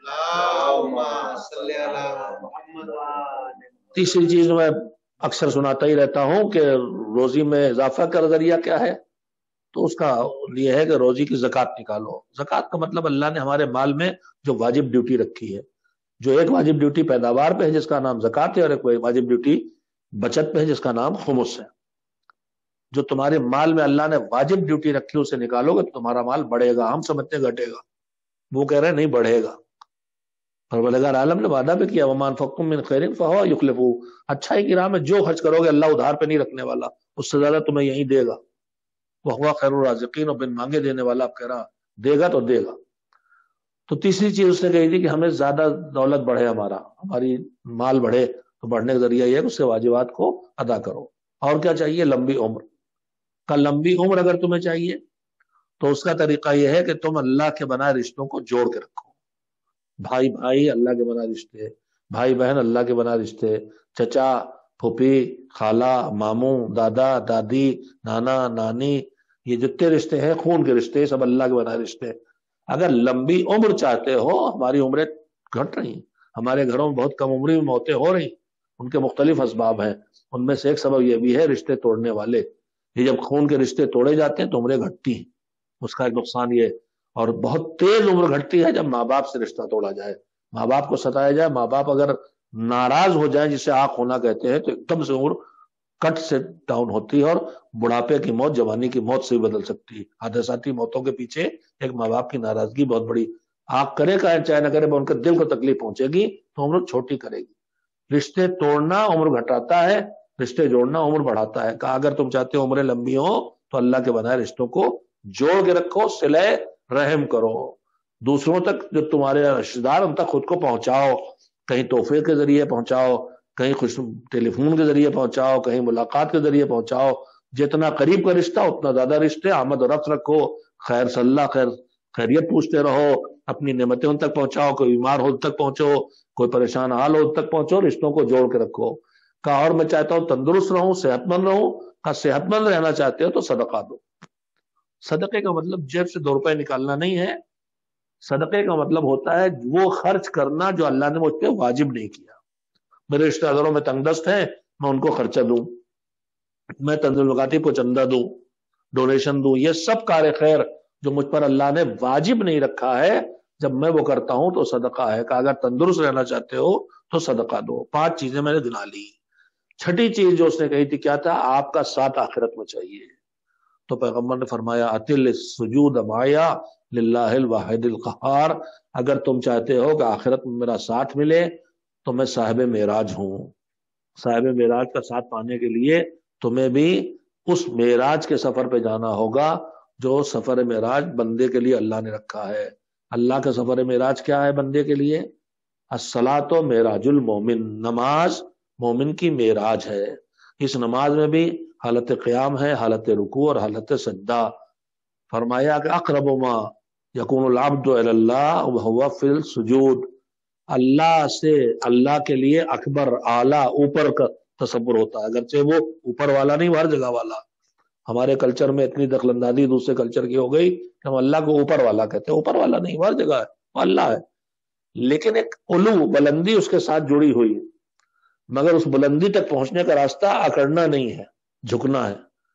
اللہم صلی علی محمد وآل۔ تیسری چیز میں اکثر سناتا ہی رہتا ہوں کہ روزی میں اضافہ کا ذریعہ کیا ہے، تو اس کا یہ ہے کہ روزی کی زکوٰۃ نکالو۔ زکوٰۃ کا مطلب اللہ نے ہمارے مال میں جو واجب ڈیوٹی رکھی ہے، جو ایک واجب ڈیوٹی پیداوار پہ ہے جس کا نام زکوٰۃ ہے، اور ایک واجب ڈیوٹی بچت پہ ہے جس کا نام خمس ہے۔ جو تمہارے مال میں اللہ نے واجب ڈیوٹی رکھی اسے نکالو گے تو تمہارا مال بڑھے گا۔ ہم سمجھتے گھٹے گا، وہ کہہ رہے ہیں نہیں بڑھے گا۔ پروردگار عالم نے وعدہ بھی کیا وَمَا أَنفَقْتُم مِّن خَيْرٍ فَهُوَ يُخْلِفُهُ، اچھائی کی راہ میں جو خرچ کرو گے اللہ ادھار پہ نہیں رکھنے والا، اس سے زیادہ تمہیں یہیں دے گا۔ وَهُوَ خَيْرُ الرَّازِقِينَ، اور بن مانگے دینے والا، آپ کہہ رہا دے گا تو دے گا۔ تو تیسری چیز اس نے کہی تھی کہ ہمیں زیادہ دولت بڑھے، ہماری مال بڑھے، تو بڑھنے کا ذریعہ یہ ہے کہ اس سے واجبات کو ادا کرو۔ اور کیا چاہیے؟ لمبی عمر کا۔ لمبی عمر اگر تمہیں چاہیے تو اس کا طریقہ یہ ہے کہ تم اللہ کے بنائے رشتوں کو جوڑ کے رکھو۔ بھائی بھائی اللہ کے بنائے رشتے، بھائی بہن اللہ کے بنائے رشتے، چچا پھوپھی خالہ ماموں دادا دادی نانا نانی، یہ جتنے رشتے ہیں خون کے رشتے، سب اللہ کے بنائے رشتے۔ اگر لمبی عمر چاہتے ہو، ہماری عمریں گھٹ رہی ہیں، ہمارے گھروں میں بہت کم عمری میں موتیں ہو رہی، ان کے مختلف اسباب ہیں، ان میں سے ایک سبب یہ بھی ہے رشتے توڑنے والے۔ یہ جب خون کے رشتے توڑے جاتے ہیں تو عمریں گھٹتی ہیں، اس کا ایک نقصان یہ، اور بہت تیز عمر گھٹتی ہے جب ماں باپ سے رشتہ توڑا جائے، ماں باپ کو ستایا جائے، ماں باپ اگر ناراض ہو جائیں جسے آنکھ ہونا کہتے ہیں، تو ایک دم سے عمر کٹ سے ڈاؤن ہوتی ہے، اور بڑھاپے کی موت جوانی کی موت سے بھی بدل سکتی ہے۔ حادثاتی موتوں کے پیچھے ایک ماں باپ کی ناراضگی بہت بڑی، آنکھ کرے چاہے نہ کرے، ان کے دل کو تکلیف پہنچے گی تو عمر چھوٹی کرے گی۔ رشتے توڑنا عمر گھٹاتا ہے، رشتے جوڑنا عمر بڑھاتا ہے. کہا اگر تم چاہتے ہو عمریں لمبی ہو تو اللہ کے بنائے رشتوں کو جوڑ کے رکھو, صلہ رحم کرو, دوسروں تک جو تمہارے رشتے دار ان تک خود کو پہنچاؤ, کہیں تحفے کے ذریعے پہنچاؤ, کہیں ٹیلی فون کے ذریعے پہنچاؤ, کہیں ملاقات کے ذریعے پہنچاؤ. جتنا قریب کا رشتہ اتنا زیادہ رشتے, آمد و رفت رکھو, خیر صلاح خیریت پوچھتے رہو, اپنی نعمتیں ان تک پہنچاؤ, کوئی بیمار ہو ان تک پہنچو, کوئی پریشان حال ہو ان تک پہنچو, رشتوں کو جوڑ کے رکھو. کہا اور میں چاہتا ہوں تندرست رہوں, صحت مند رہوں. کہا صحت مند رہنا چاہتے ہو تو صدقہ دو. صدقے کا مطلب جیب سے 2 روپے نکالنا نہیں ہے. صدقے کا مطلب ہوتا ہے وہ خرچ کرنا جو اللہ نے مجھ پہ واجب نہیں کیا. میرے رشتہ داروں میں تنگ دست ہیں, میں ان کو خرچہ دوں, میں تنظیم الکاتب کو چندہ دوں, ڈونیشن دوں, یہ سب کار خیر جو مجھ پر اللہ نے واجب نہیں رکھا ہے, جب میں وہ کرتا ہوں تو صدقہ ہے. کہ اگر تندرست رہنا چاہتے ہو تو صدقہ دو. 5 چیزیں میں نے گنا لی. چھٹی چیز جو اس نے کہی تھی کیا تھا؟ آپ کا ساتھ آخرت میں چاہیے. تو پیغمبر نے فرمایا اتل السجود معیا للہ الواحد القہار. اگر تم چاہتے ہو کہ آخرت میں میرا ساتھ ملے تو میں صاحب معراج ہوں. صاحب معراج کا ساتھ پانے کے لیے تمہیں بھی اس معراج کے سفر پہ جانا ہوگا جو سفر معراج بندے کے لیے اللہ نے رکھا ہے. اللہ کا سفر معراج کیا ہے بندے کے لیے؟ الصلاۃ معراج المومن, نماز مومن کی معراج ہے. اس نماز میں بھی حالت قیام ہے, حالت رکوع اور حالت سجدہ. فرمایا کہ اقرب ما یکون العبد الی اللہ وهو فی السجود. اللہ سے, اللہ کے لیے اکبر, اعلیٰ, اوپر کا تصور ہوتا ہے, اگرچہ وہ اوپر والا نہیں, وہ ہر جگہ والا. ہمارے کلچر میں اتنی دخل اندازی دوسرے کلچر کی ہو گئی کہ ہم اللہ کو اوپر والا کہتے ہیں. اوپر والا نہیں, وہ ہر جگہ ہے, وہ اللہ ہے. لیکن ایک علو, بلندی اس کے ساتھ جڑی ہوئی ہے, مگر اس بلندی تک پہنچنے کا راستہ اکڑنا نہیں ہے, جھکنا ہے.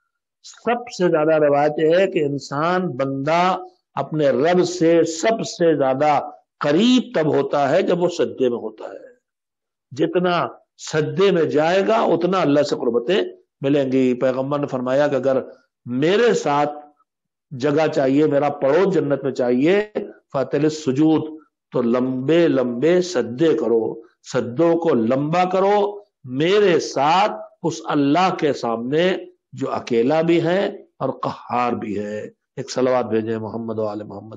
سب سے زیادہ روایت یہ ہے کہ انسان بندہ اپنے رب سے سب سے زیادہ قریب تب ہوتا ہے جب وہ سجدے میں ہوتا ہے. جتنا سجدے میں جائے گا اتنا اللہ سے قربتیں ملیں گی. پیغمبر نے فرمایا کہ اگر میرے ساتھ جگہ چاہیے, میرا پڑوس جنت میں چاہیے, فاتل السجود, تو لمبے لمبے سجدے کرو, سجدوں کو لمبا کرو میرے ساتھ اس اللہ کے سامنے جو اکیلا بھی ہے اور قہار بھی ہے. ایک صلوات بھیجیں محمد و آل محمد.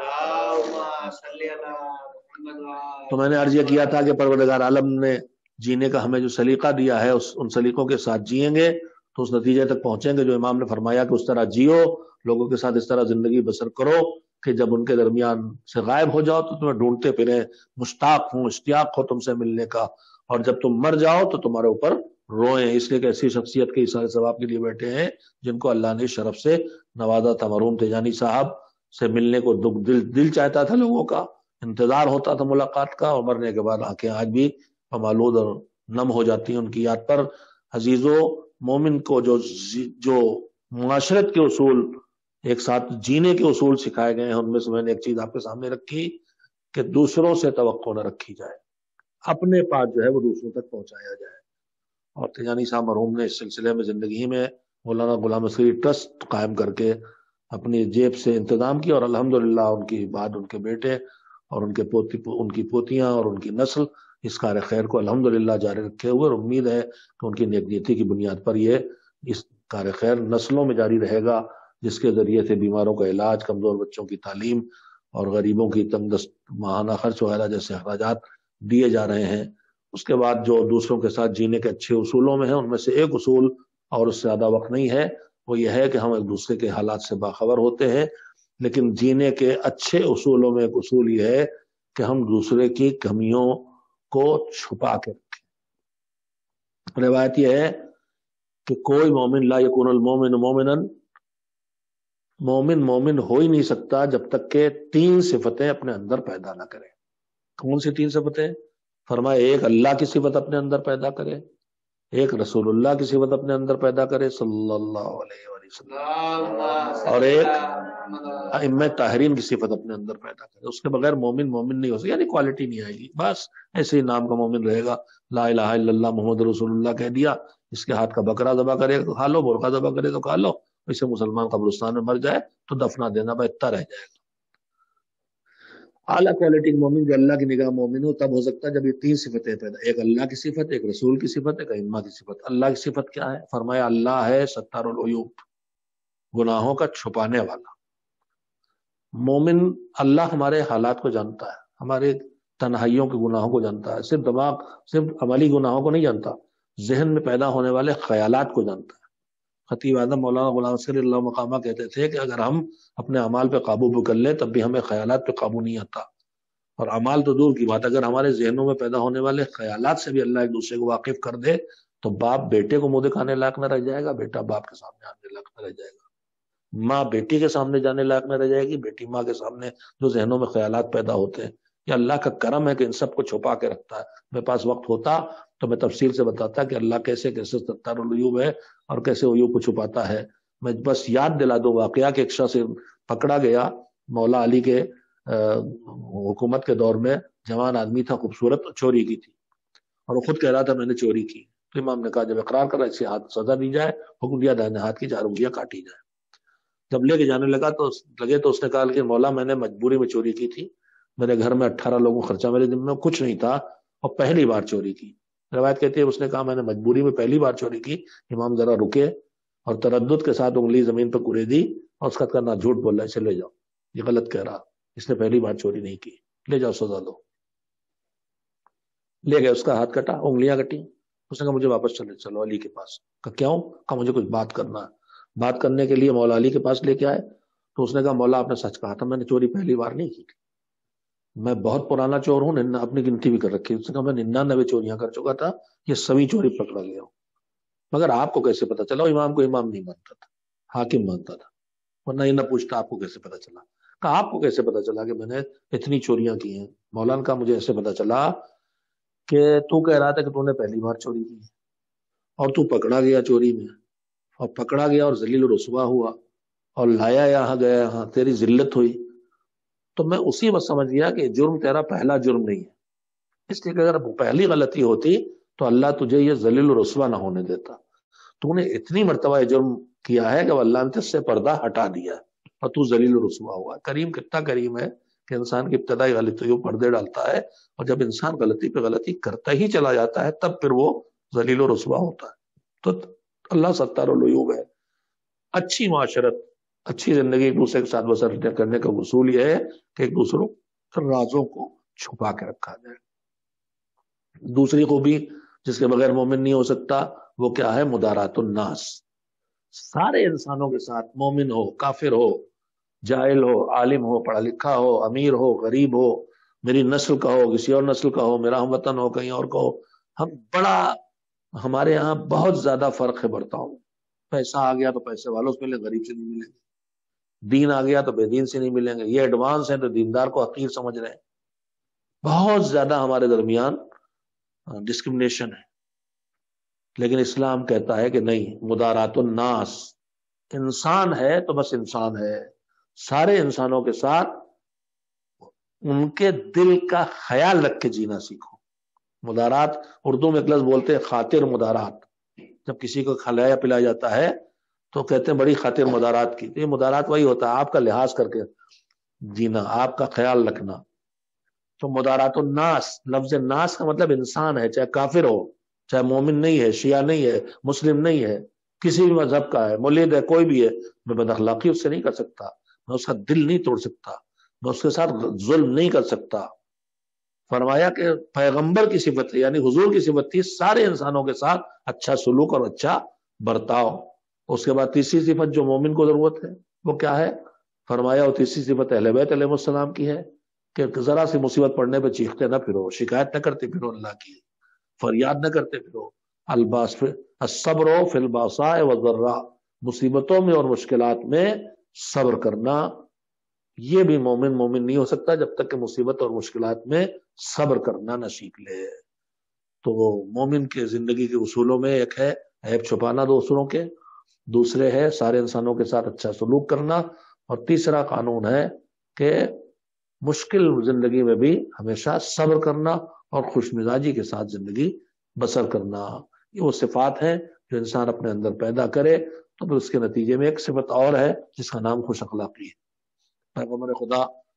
تو میں نے عرض یہ کیا تھا کہ پروردگار عالم نے جینے کا ہمیں جو سلیقہ دیا ہے ان سلیقوں کے ساتھ جئیں گے تو اس نتیجے تک پہنچیں گے جو امام نے فرمایا کہ اس طرح جیو, لوگوں کے ساتھ اس طرح زندگی بسر کرو کہ جب ان کے درمیان سے غائب ہو جاؤ تو تمہیں ڈھونڈتے پھریں, مشتاق ہوں, اشتیاق ہو تم سے ملنے کا, اور جب تم مر جاؤ تو تمہارے اوپر روئیں. اس لیے کہ ایسی شخصیت کے اثار ثواب کے لیے بیٹھے ہیں جن کو اللہ نے شرف سے نوازا تھا. مرحوم تیجانی صاحب سے ملنے کو دل چاہتا تھا, لوگوں کا انتظار ہوتا تھا ملاقات کا, اور مرنے کے بعد آنکھیں آج بھی پمالود اور نم ہو جاتی ہیں ان کی یاد پر. عزیزو, مومن کو جو معاشرت کے اصول, ایک ساتھ جینے کے اصول سکھائے گئے ہیں, ان میں سے میں نے ایک چیز آپ کے سامنے رکھی کہ دوسروں سے توقع نہ رکھی جائے, اپنے پاس جو ہے وہ دوسروں تک پہنچایا جائے. اور تیجانی صاحب مرحوم نے اس سلسلے میں زندگی میں مولانا غلام اصغری ٹرسٹ قائم کر کے اپنی جیب سے انتظام کیا, اور الحمدللہ ان کی بعد ان کے بیٹے اور ان کی پوتیاں اور ان کی نسل اس کار خیر کو الحمدللہ جاری رکھے ہوئے, اور امید ہے کہ ان کی نیکیتی کی بنیاد پر یہ اس کار خیر نسلوں میں جاری رہے گا, جس کے ذریعے سے بیماروں کا علاج, کمزور بچوں کی تعلیم اور غریبوں کی تنگ دست ماہانہ خرچ وغیرہ جیسے اخراجات دیے جا رہے ہیں. اس کے بعد جو دوسروں کے ساتھ جینے کے اچھے اصولوں میں ہیں, ان میں سے ایک اصول, اور اس سے زیادہ وقت نہیں ہے, وہ یہ ہے کہ ہم ایک دوسرے کے حالات سے باخبر ہوتے ہیں, لیکن جینے کے اچھے اصولوں میں ایک اصول یہ ہے کہ ہم دوسرے کی کمیوں کو چھپا کے رکھیں. روایت یہ ہے کہ کوئی مومن لا یکون المومن مومنا, مومن ہو ہی نہیں سکتا جب تک کہ 3 صفتیں اپنے اندر پیدا نہ کرے. کون سی 3 صفتیں؟ فرمایا ایک اللہ کی صفت اپنے اندر پیدا کرے, ایک رسول اللہ کی صفت اپنے اندر پیدا کرے صلی اللہ علیہ وسلم, اور ایک ائمہ طاہرین کی صفت اپنے اندر پیدا کرے. اس کے بغیر مومن نہیں ہو سکتا, یعنی کوالٹی نہیں آئے گی. بس ایسے ہی نام کا مومن رہے گا, لا الہ الا اللہ محمد رسول اللہ کہہ دیا, اس کے ہاتھ کا بکرا ذبح کرے تو کھا لو, مرغا ذبح کرے تو کھا لو, اسے مسلمان قبرستان میں مر جائے تو دفنا دینا بہتر رہ جائے گا. اعلیٰ کوالٹی کے مومن جو اللہ کی نگاہ مومن ہو تب ہو سکتا ہے جب یہ تین صفتیں پیدا، ایک اللہ کی صفت، ایک رسول کی صفت، ایک ائمہ کی صفت۔ اللہ کی صفت کیا ہے؟ فرمایا اللہ ہے ستار العیوب، گناہوں کا چھپانے والا۔ مومن اللہ ہمارے حالات کو جانتا ہے، ہمارے تنہائیوں کے گناہوں کو جانتا ہے، صرف دماغ، صرف عملی گناہوں کو نہیں جانتا، ذہن میں پیدا ہونے والے خیالات کو جانتا ہے۔ خطیب اعظم مولانا غلام اصغر اللہ مقامہ کہتے تھے کہ اگر ہم اپنے اعمال پہ قابو بھی کر لیں تب بھی ہمیں خیالات پہ قابو نہیں آتا، اور اعمال تو دور کی بات، اگر ہمارے ذہنوں میں پیدا ہونے والے خیالات سے بھی اللہ ایک دوسرے کو واقف کر دے تو باپ بیٹے کو منہ دکھانے لائق نہ رہ جائے گا، بیٹا باپ کے سامنے آنے لائق نہ رہ جائے گا، ماں بیٹی کے سامنے جانے لائق نہ رہ جائے گی، بیٹی ماں کے سامنے جو ذہنوں میں خیالات پیدا ہوتے ہیں۔ یہ اللہ کا کرم ہے کہ ان سب کو چھپا کے رکھتا ہے۔ میرے پاس وقت ہوتا تو میں تفصیل سے بتاتا کہ اللہ کیسے کیسے ستار العیوب ہے اور کیسے عیوب کو چھپاتا ہے۔ میں بس یاد دلا دوں واقعہ کہ ایک شخص پکڑا گیا مولا علی کے حکومت کے دور میں، جوان آدمی تھا، خوبصورت، چوری کی تھی، اور وہ خود کہہ رہا تھا میں نے چوری کی۔ تو امام نے کہا جب اقرار کرا اسے ہاتھ سزا دی جائے، حکم دیا دائیں ہاتھ کی 4 انگلیاں کاٹی جائے۔ جب لے کے جانے لگا تو اس نے کہا کہ مولا میں نے مجبوری میں چوری کی تھی، میرے گھر میں 18 لوگوں کا خرچہ، میرے دن میں کچھ نہیں تھا اور پہلی بار چوری کی۔ روایت کہتی ہے اس نے کہا میں نے مجبوری میں پہلی بار چوری کی۔ امام ذرا رکے اور تردد کے ساتھ انگلی زمین پر کرے دی اور اس کا کرنا جھوٹ بول رہا ہے، اسے لے جاؤ، یہ غلط کہہ رہا، اس نے پہلی بار چوری نہیں کی، لے جاؤ سزا دو۔ لے گئے، اس کا ہاتھ کٹا، انگلیاں کٹی۔ اس نے کہا مجھے واپس چلو علی کے پاس۔ کہا کیوں؟ کہا مجھے کچھ بات کرنا ہے۔ بات کرنے کے لیے مولا علی کے پاس لے کے آئے تو اس نے کہا مولا آپ نے سچ کہا تھا، میں نے چوری پہلی بار نہیں کی تھی، میں بہت پرانا چور ہوں، اپنی گنتی بھی کر رکھی۔ اس نے کہا میں 99 چوریاں کر چکا تھا، یہ سویں چوری پکڑا گیا ہوں۔ مگر آپ کو کیسے پتا چلا؟ امام کو امام نہیں مانتا تھا، حاکم مانتا تھا، ورنہ یہ نہ پوچھتا آپ کو کیسے پتا چلا۔ کہا آپ کو کیسے پتا چلا کہ میں نے اتنی چوریاں کی ہیں؟ مولانا کا مجھے ایسے پتا چلا کہ تو کہہ رہا تھا کہ تو نے پہلی بار چوری کی اور تو پکڑا گیا چوری میں، اور پکڑا گیا اور ذلیل و رسوا ہوا اور لایا یہاں گیا یہاں، تیری ذلت ہوئی۔ تو میں اسی وقت سمجھ گیا کہ جرم تیرا پہلا جرم نہیں ہے، اس لیے کہ اگر پہلی غلطی ہوتی تو اللہ تجھے یہ ذلیل و رسوا نہ ہونے دیتا۔ تو نے اتنی مرتبہ یہ جرم کیا ہے کہ اللہ نے تجھ سے پردہ ہٹا دیا اور تو ذلیل و رسوا ہوا۔ کریم کتنا کریم ہے کہ انسان کی ابتدائی غلطیوں پر پردے ڈالتا ہے، اور جب انسان غلطی پہ غلطی کرتا ہی چلا جاتا ہے تب پھر وہ ذلیل و رسوا ہوتا ہے۔ تو اللہ ستار العیوب ہے۔ اچھی معاشرت، اچھی زندگی ایک دوسرے کے ساتھ بسر کرنے کا اصول یہ ہے کہ ایک دوسروں رازوں کو چھپا کے رکھا جائے۔ دوسری خوبی جس کے بغیر مومن نہیں ہو سکتا وہ کیا ہے؟ مدارات الناس، سارے انسانوں کے ساتھ، مومن ہو، کافر ہو، جاہل ہو، عالم ہو، پڑھا لکھا ہو، امیر ہو، غریب ہو، میری نسل کا ہو، کسی اور نسل کا ہو، میرا ہم وطن ہو، کہیں اور کا ہو، ہمارے یہاں بہت زیادہ فرق ہے برتاؤ۔ پیسہ آ گیا تو پیسے والوں سے ملیں، غریب سے نہیں ملیں گے، دین آ گیا تو بے دین سے نہیں ملیں گے، یہ ایڈوانس ہے تو دیندار کو حقیر سمجھ رہے ہیں۔ بہت زیادہ ہمارے درمیان ڈسکرمنیشن ہے، لیکن اسلام کہتا ہے کہ نہیں، مدارات الناس، انسان ہے تو بس انسان ہے، سارے انسانوں کے ساتھ ان کے دل کا خیال رکھ کے جینا سیکھو۔ مدارات اردو میں ایک لفظ بولتے ہیں خاطر مدارات، جب کسی کو کھلایا پلایا جاتا ہے تو کہتے ہیں بڑی خاطر مدارات کی۔ تو یہ مدارات وہی ہوتا ہے آپ کا لحاظ کر کے جینا، آپ کا خیال رکھنا۔ تو مدارات الناس، لفظ ناس کا مطلب انسان ہے، چاہے کافر ہو، چاہے مومن نہیں ہے، شیعہ نہیں ہے، مسلم نہیں ہے، کسی بھی مذہب کا ہے، مولد ہے، کوئی بھی ہے، میں بد اخلاقی اس سے نہیں کر سکتا، میں اس کا دل نہیں توڑ سکتا، میں اس کے ساتھ ظلم نہیں کر سکتا۔ فرمایا کہ پیغمبر کی صفت ہے، یعنی حضور کی صفت تھی سارے انسانوں کے ساتھ اچھا سلوک اور اچھا برتاؤ۔ اس کے بعد تیسری صفت جو مومن کو ضرورت ہے وہ کیا ہے؟ فرمایا وہ تیسری صفت اہل بیت علیہ السلام کی ہے کہ ذرا سی مصیبت پڑنے پہ چیختے نہ پھرو، شکایت نہ کرتے پھرو، اللہ کی فریاد نہ کرتے پھرو۔ الصبر فی الباساء والضراء، مصیبتوں میں اور مشکلات میں صبر کرنا۔ یہ بھی مومن نہیں ہو سکتا جب تک کہ مصیبت اور مشکلات میں صبر کرنا نہ سیکھ لے۔ تو مومن کے زندگی کے اصولوں میں ایک ہے عیب چھپانا دوسروں کے، دوسرے ہے سارے انسانوں کے ساتھ اچھا سلوک کرنا، اور تیسرا قانون ہے کہ مشکل زندگی میں بھی ہمیشہ صبر کرنا اور خوش مزاجی کے ساتھ زندگی بسر کرنا۔ یہ وہ صفات ہیں جو انسان اپنے اندر پیدا کرے تو پھر اس کے نتیجے میں ایک صفت اور ہے جس کا نام خوش اخلاقی ہے۔ پیغمبر خدا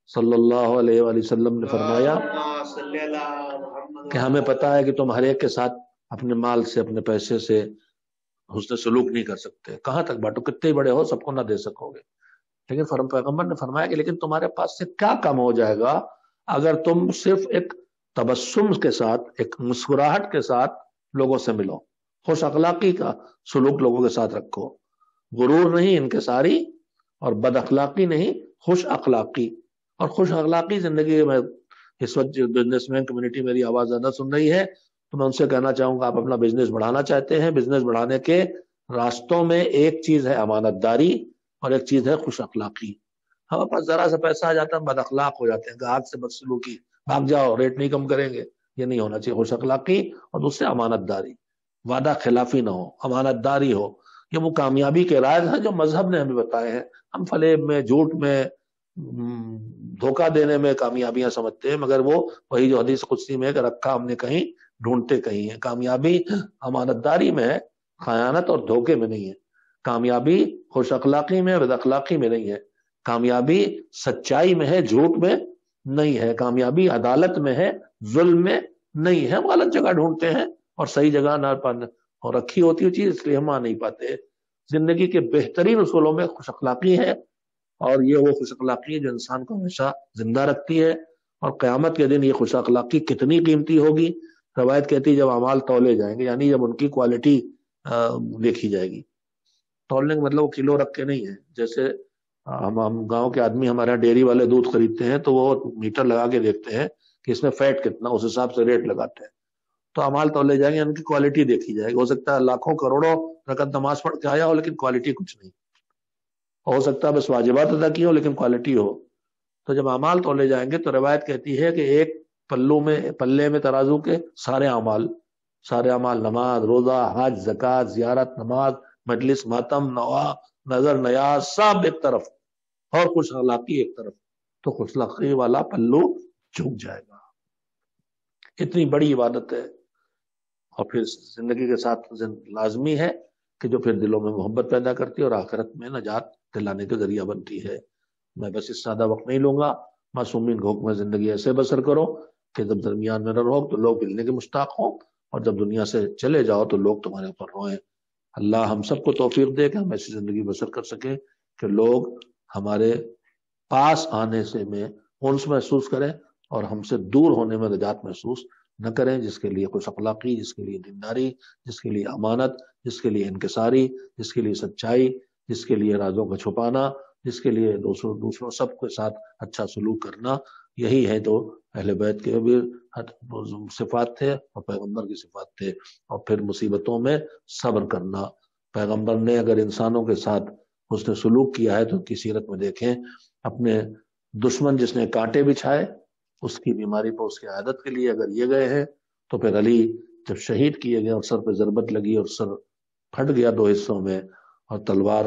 صلی اللہ علیہ وآلہ وسلم نے فرمایا اللہم صلی علی محمد کہ ہمیں پتا ہے کہ تم ہر ایک کے ساتھ اپنے مال سے اپنے پیسے سے حسن سلوک نہیں کر سکتے، کہاں تک بانٹو، کتنے بڑے ہو سب کو نہ دے سکو گے، لیکن پیغمبر نے فرمایا کہ لیکن تمہارے پاس سے کیا کم ہو جائے گا اگر تم صرف ایک تبسم کے ساتھ، ایک مسکراہٹ کے ساتھ لوگوں سے ملو، خوش اخلاقی کا سلوک لوگوں کے ساتھ رکھو، غرور نہیں انکساری، اور بد اخلاقی نہیں خوش اخلاقی۔ اور خوش اخلاقی زندگی میں اس وقت جو بزنس مین کمیونٹی میری آواز زیادہ سن رہی ہے تو میں ان سے کہنا چاہوں گا، آپ اپنا بزنس بڑھانا چاہتے ہیں، بزنس بڑھانے کے راستوں میں ایک چیز ہے امانت داری اور ایک چیز ہے خوش اخلاقی۔ ہمارے پاس ذرا سا پیسہ آ جاتا ہے بد اخلاق ہو جاتے ہیں، گاہک سے بدسلوکی، بھاگ جاؤ ریٹ نہیں کم کریں گے، یہ نہیں ہونا چاہیے۔ خوش اخلاقی اور دوسرے امانت داری، وعدہ خلافی نہ ہو، امانت داری ہو، یہ وہ کامیابی کے راز ہیں جو مذہب نے ہمیں بتائے ہیں۔ ہم فریب میں، جھوٹ میں، دھوکہ دینے میں کامیابیاں سمجھتے ہیں، مگر وہ وہی جو حدیث قدسی میں کہ رکھا ہم نے کہیں ڈھونڈتے کہیں ہیں۔ کامیابی امانت داری میں ہے، خیانت اور دھوکے میں نہیں ہے۔ کامیابی خوش اخلاقی میں، بد اخلاقی میں نہیں ہے۔ کامیابی سچائی میں ہے، جھوٹ میں نہیں ہے۔ کامیابی عدالت میں ہے، ظلم میں نہیں ہے۔ ہم غلط جگہ ڈھونڈتے ہیں اور صحیح جگہ نہ اور رکھی ہوتی ہے چیز، اس لیے ہم آ نہیں پاتے۔ زندگی کے بہترین اصولوں میں خوش اخلاقی ہے، اور یہ وہ خوش اخلاقی ہے جو انسان کو ہمیشہ زندہ رکھتی ہے، اور قیامت کے دن یہ خوش اخلاقی کتنی قیمتی ہوگی۔ روایت کہتی ہے جب اعمال تولے جائیں گے، یعنی جب ان کی کوالٹی دیکھی جائے گی۔ تولنے کا مطلب وہ کلو رکھ کے نہیں ہے، جیسے ہم گاؤں کے آدمی ہمارے ڈیری والے دودھ خریدتے ہیں تو وہ میٹر لگا کے دیکھتے ہیں کہ اس میں فیٹ کتنا، اس حساب سے ریٹ لگاتے ہیں۔ تو اعمال تولے جائیں گے، ان کی کوالٹی دیکھی جائے گی۔ ہو سکتا ہے لاکھوں کروڑوں رکعت نماز پڑھ کے آیا ہو لیکن کوالٹی کچھ نہیں، ہو سکتا ہے بس واجبات ادا کی ہو لیکن کوالٹی ہو۔ تو جب اعمال تولے جائیں گے تو روایت کہتی ہے کہ ایک پلے میں ترازو کے سارے اعمال، نماز، روزہ، حج، زکات، زیارت، نماز، مجلس، ماتم، نوا، نظر، نیاز، سب ایک طرف اور خوش اخلاقی ایک طرف، تو خوش اخلاقی والا پلو جھک جائے گا۔ اتنی بڑی عبادت ہے، اور پھر زندگی کے ساتھ لازمی ہے کہ جو پھر دلوں میں محبت پیدا کرتی ہے اور آخرت میں نجات دلانے کا ذریعہ بنتی ہے۔ میں بس اس سادہ وقت نہیں لوں گا۔ معصومین کو حکم زندگی ایسے بسر کرو کہ جب درمیان میں نہ رہو تو لوگ ملنے کے مشتاق ہوں، اور جب دنیا سے چلے جاؤ تو لوگ تمہارے اوپر روئیں۔ اللہ ہم سب کو توفیق دے کہ ہم ایسی زندگی بسر کر سکیں کہ لوگ ہمارے پاس آنے سے میں انس محسوس کریں اور ہم سے دور ہونے میں نجات محسوس نہ کریں، جس کے لیے خوش اخلاقی، جس کے لیے دینداری، جس کے لیے امانت، جس کے لیے انکساری، جس کے لیے سچائی، جس کے لیے رازوں کا چھپانا، جس کے لیے دوسروں سب کے ساتھ اچھا سلوک کرنا، یہی ہے جو اہل بیت کے بھی صفات تھے اور پیغمبر کی صفات تھے۔ اور پھر مصیبتوں میں صبر کرنا۔ پیغمبر نے اگر انسانوں کے ساتھ حسن سلوک کیا ہے تو کی سیرت میں دیکھیں، اپنے دشمن جس نے کانٹے بچھائے اس کی بیماری پر اس کی عادت کے لیے اگر یہ گئے ہیں، تو پھر علی جب شہید کیے گئے اور سر پہ ضربت لگی اور سر پھٹ گیا 2 حصوں میں اور تلوار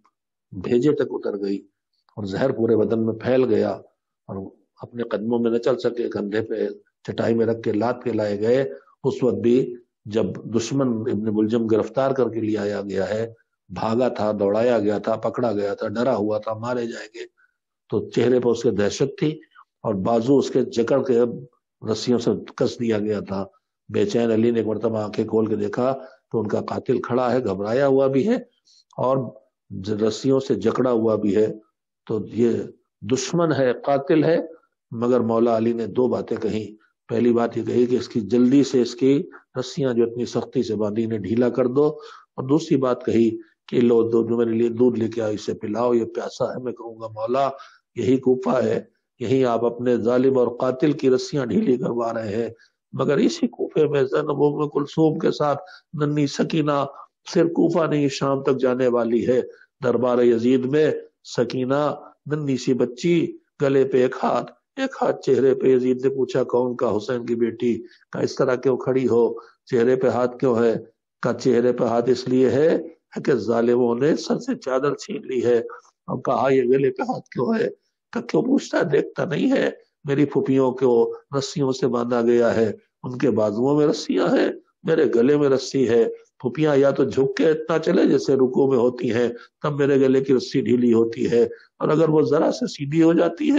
بھیجے تک اتر گئی اور زہر پورے بدن میں پھیل گیا اور اپنے قدموں میں نہ چل سکے، کندھے پہ چٹائی میں رکھ کے لاد کے لائے گئے، اس وقت بھی جب دشمن ابن ملجم گرفتار کر کے لے آیا گیا ہے، بھاگا تھا، دوڑایا گیا تھا، پکڑا گیا تھا، ڈرا ہوا تھا مارے جائیں گے، تو چہرے پر اس کے دہشت تھی اور بازو اس کے جکڑ کے رسیوں سے کس دیا گیا تھا۔ بے چین علی نے ایک مرتبہ آنکھیں کھول کے دیکھا تو ان کا قاتل کھڑا ہے، گھبرایا ہوا بھی ہے اور رسیوں سے جکڑا ہوا بھی ہے۔ تو یہ دشمن ہے، قاتل ہے، مگر مولا علی نے 2 باتیں کہیں۔ پہلی بات یہ کہی کہ اس کی جلدی سے اس کی رسیاں جو اتنی سختی سے باندھی نے ڈھیلا کر دو، اور دوسری بات کہی کہ لو جو میرے لیے دودھ لے کے آؤ، اسے پلاؤ، یہ پیاسا ہے۔ میں کہوں گا مولا یہی کوفہ ہے، یہی آپ اپنے ظالم اور قاتل کی رسیاں ڈھیلی کروا رہے ہیں، مگر اسی کوفے میں زینب ام کلثوم کے ساتھ ننھی سکینہ صرف کوفہ نہیں شام تک جانے والی ہے۔ دربار یزید میں سکینہ ننھی سی بچی، گلے پہ ایک ہاتھ چہرے پہ۔ یزید نے پوچھا کون کا؟ حسین کی بیٹی۔ کہا اس طرح کیوں کھڑی ہو؟ چہرے پہ ہاتھ کیوں ہے؟ کہا چہرے پہ ہاتھ اس لیے ہے کہ ظالموں نے سر سے چادر چھین لی ہے۔ اور کہا یہ گلے پہ ہاتھ کیوں ہے؟ کہا کیوں پوچھتا ہے، دیکھتا نہیں ہے میری پھوپھیوں کو رسیوں سے باندھا گیا ہے، ان کے بازوؤں میں رسیاں ہیں، میرے گلے میں رسی ہے۔ پھوپھیاں یا تو جھک کے اتنا چلے جیسے رکوع میں ہوتی ہیں، تب میرے گلے کی رسی ڈھیلی ہوتی ہے، اور اگر وہ ذرا سے سیدھی ہو جاتی ہے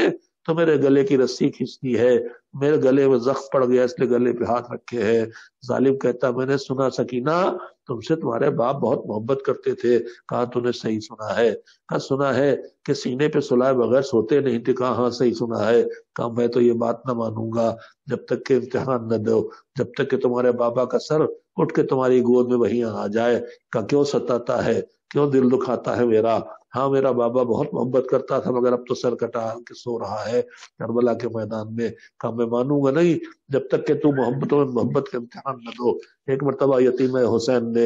تو میرے گلے کی رسی کھینچتی ہے، میرے گلے میں زخم پڑ گیا اس لیے گلے پہ ہاتھ رکھے ہے۔ ظالم کہتا میں نے سنا سکینہ تم سے تمہارے باپ بہت محبت کرتے تھے۔ کہا تو نے صحیح سنا ہے؟ کہا سنا ہے کہ سینے پہ سلائے بغیر سوتے نہیں تھے۔ کہا ہاں صحیح سنا ہے۔ کہا میں تو یہ بات نہ مانوں گا جب تک کہ امتحان نہ دو، جب تک کہ تمہارے بابا کا سر اٹھ کے تمہاری گود میں وہیں آ جائے۔ کہا کیوں ستاتا ہے، کیوں دل دکھاتا ہے میرا؟ ہاں میرا بابا بہت محبت کرتا تھا مگر اب تو سر کٹا کے سو رہا ہے کربلا کے میدان میں۔ کہا میں مانوں گا نہیں جب تک کہ تو محبت کا امتحان نہ دو۔ ایک مرتبہ یتیم حسین نے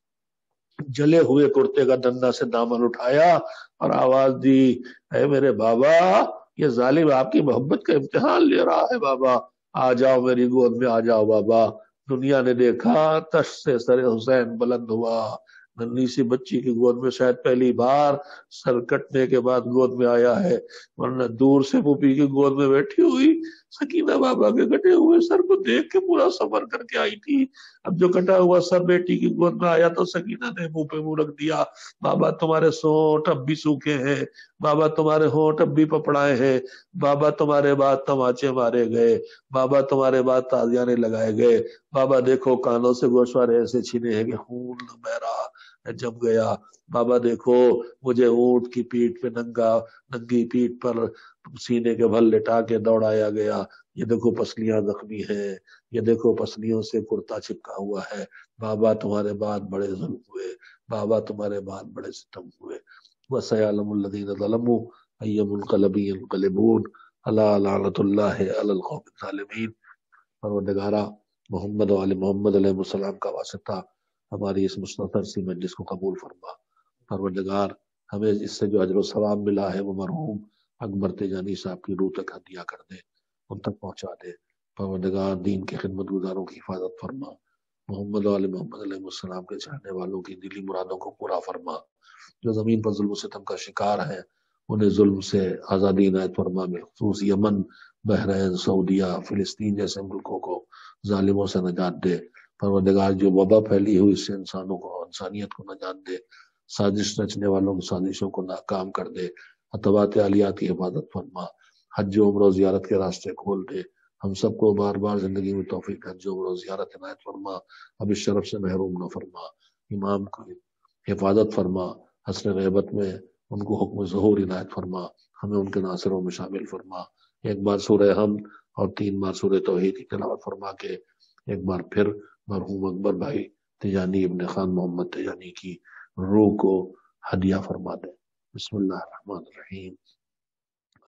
جلے ہوئے کرتے کا دندا سے دامن اٹھایا اور آواز دی، اے میرے بابا یہ ظالم آپ کی محبت کا امتحان لے رہا ہے، بابا آ جاؤ میری گود میں آ جاؤ بابا۔ دنیا نے دیکھا تش سے سر حسین بلند ہوا، ننھی سی بچی کی گود میں شاید پہلی بار سر کٹنے کے بعد گود میں آیا ہے، ورنہ دور سے پھوپھی کی گود میں بیٹھی ہوئی سکینہ بابا کے کٹے ہوئے سر کو دیکھ کے پورا صبر کر کے آئی تھی۔ اب جو کٹا ہوا سر بیٹی کی گود میں آیا تو سکینہ نے منہ پہ منہ رکھ دیا، بابا تمہارے ہونٹ اب بھی سوکھے ہیں، بابا تمہارے ہونٹ اب بھی پپڑائے ہیں، بابا تمہارے بعد تماچے مارے گئے، بابا تمہارے بعد تازیانے لگائے گئے، بابا دیکھو کانوں سے گوشوارے ایسے چھینے ہیں کہ خون بہ رہا جم گیا، بابا دیکھو مجھے اونٹ کی پیٹھ پہ ننگی پیٹھ پر سینے کے بھل لٹا کے دوڑایا گیا، یہ دیکھو پسلیاں زخمی ہیں، یہ دیکھو پسلیوں سے کرتا چپکا ہوا ہے، بابا تمہارے بعد بڑے ظلم ہوئے، بابا تمہارے بعد بڑے ستم ہوئے۔ وَسَيَعْلَمُ الَّذِينَ ظَلَمُوا أَيَّ مُنقَلَبٍ يَنقَلِبُونَ أَلَا لَعْنَةُ اللَّهِ عَلَى الْقَوْمِ الظَّالِمِينَ۔ پروردگارہ محمد و آل محمد علیہ السلام کا واسطہ ہماری اس مختصر سی مجلس کو قبول فرما۔ پروردگار ہمیں اس سے جو اجر و ثواب ملا ہے وہ مرحوم اکبر تیجانی صاحب کی روح تک ہدیہ کر دے، ان تک پہنچا دے۔ پروردگار دین کے خدمت گزاروں کی حفاظت فرما، محمد و آل محمد علیہ السلام کے چاہنے والوں کی دلی مرادوں کو پورا فرما، جو زمین پر ظلم و ستم کا شکار ہیں انہیں ظلم سے آزادی عنایت فرما، بالخصوص یمن، بحرین، سعودیہ، فلسطین جیسے ملکوں کو ظالموں سے نجات دے۔ پروردگار جو وبا پھیلی ہوئی اس سے انسانوں کو، انسانیت کو نجات دے، سازش رچنے والوں کی سازشوں کو ناکام کر دے، اتباعات عالیات کی حفاظت فرما، حج و عمرہ و زیارت کے راستے کھول دے، ہم سب کو بار بار زندگی میں توفیق حج و عمرہ و زیارت عنایت فرما، اب اس شرف سے محروم نہ فرما، امام کی حفاظت فرما، حسن غیبت میں ان کو حکم ظہور عنایت فرما، ہمیں ان کے ناصروں میں شامل فرما۔ ایک بار سورہ حمد اور 3 بار سورہ توحید کی تلاوت فرما کے ایک بار پھر مرحوم اکبر بھائی تیجانی ابن خان محمد تیجانی کی روح کو ہدیہ فرما دے۔ بسم اللہ الرحمن الرحیم۔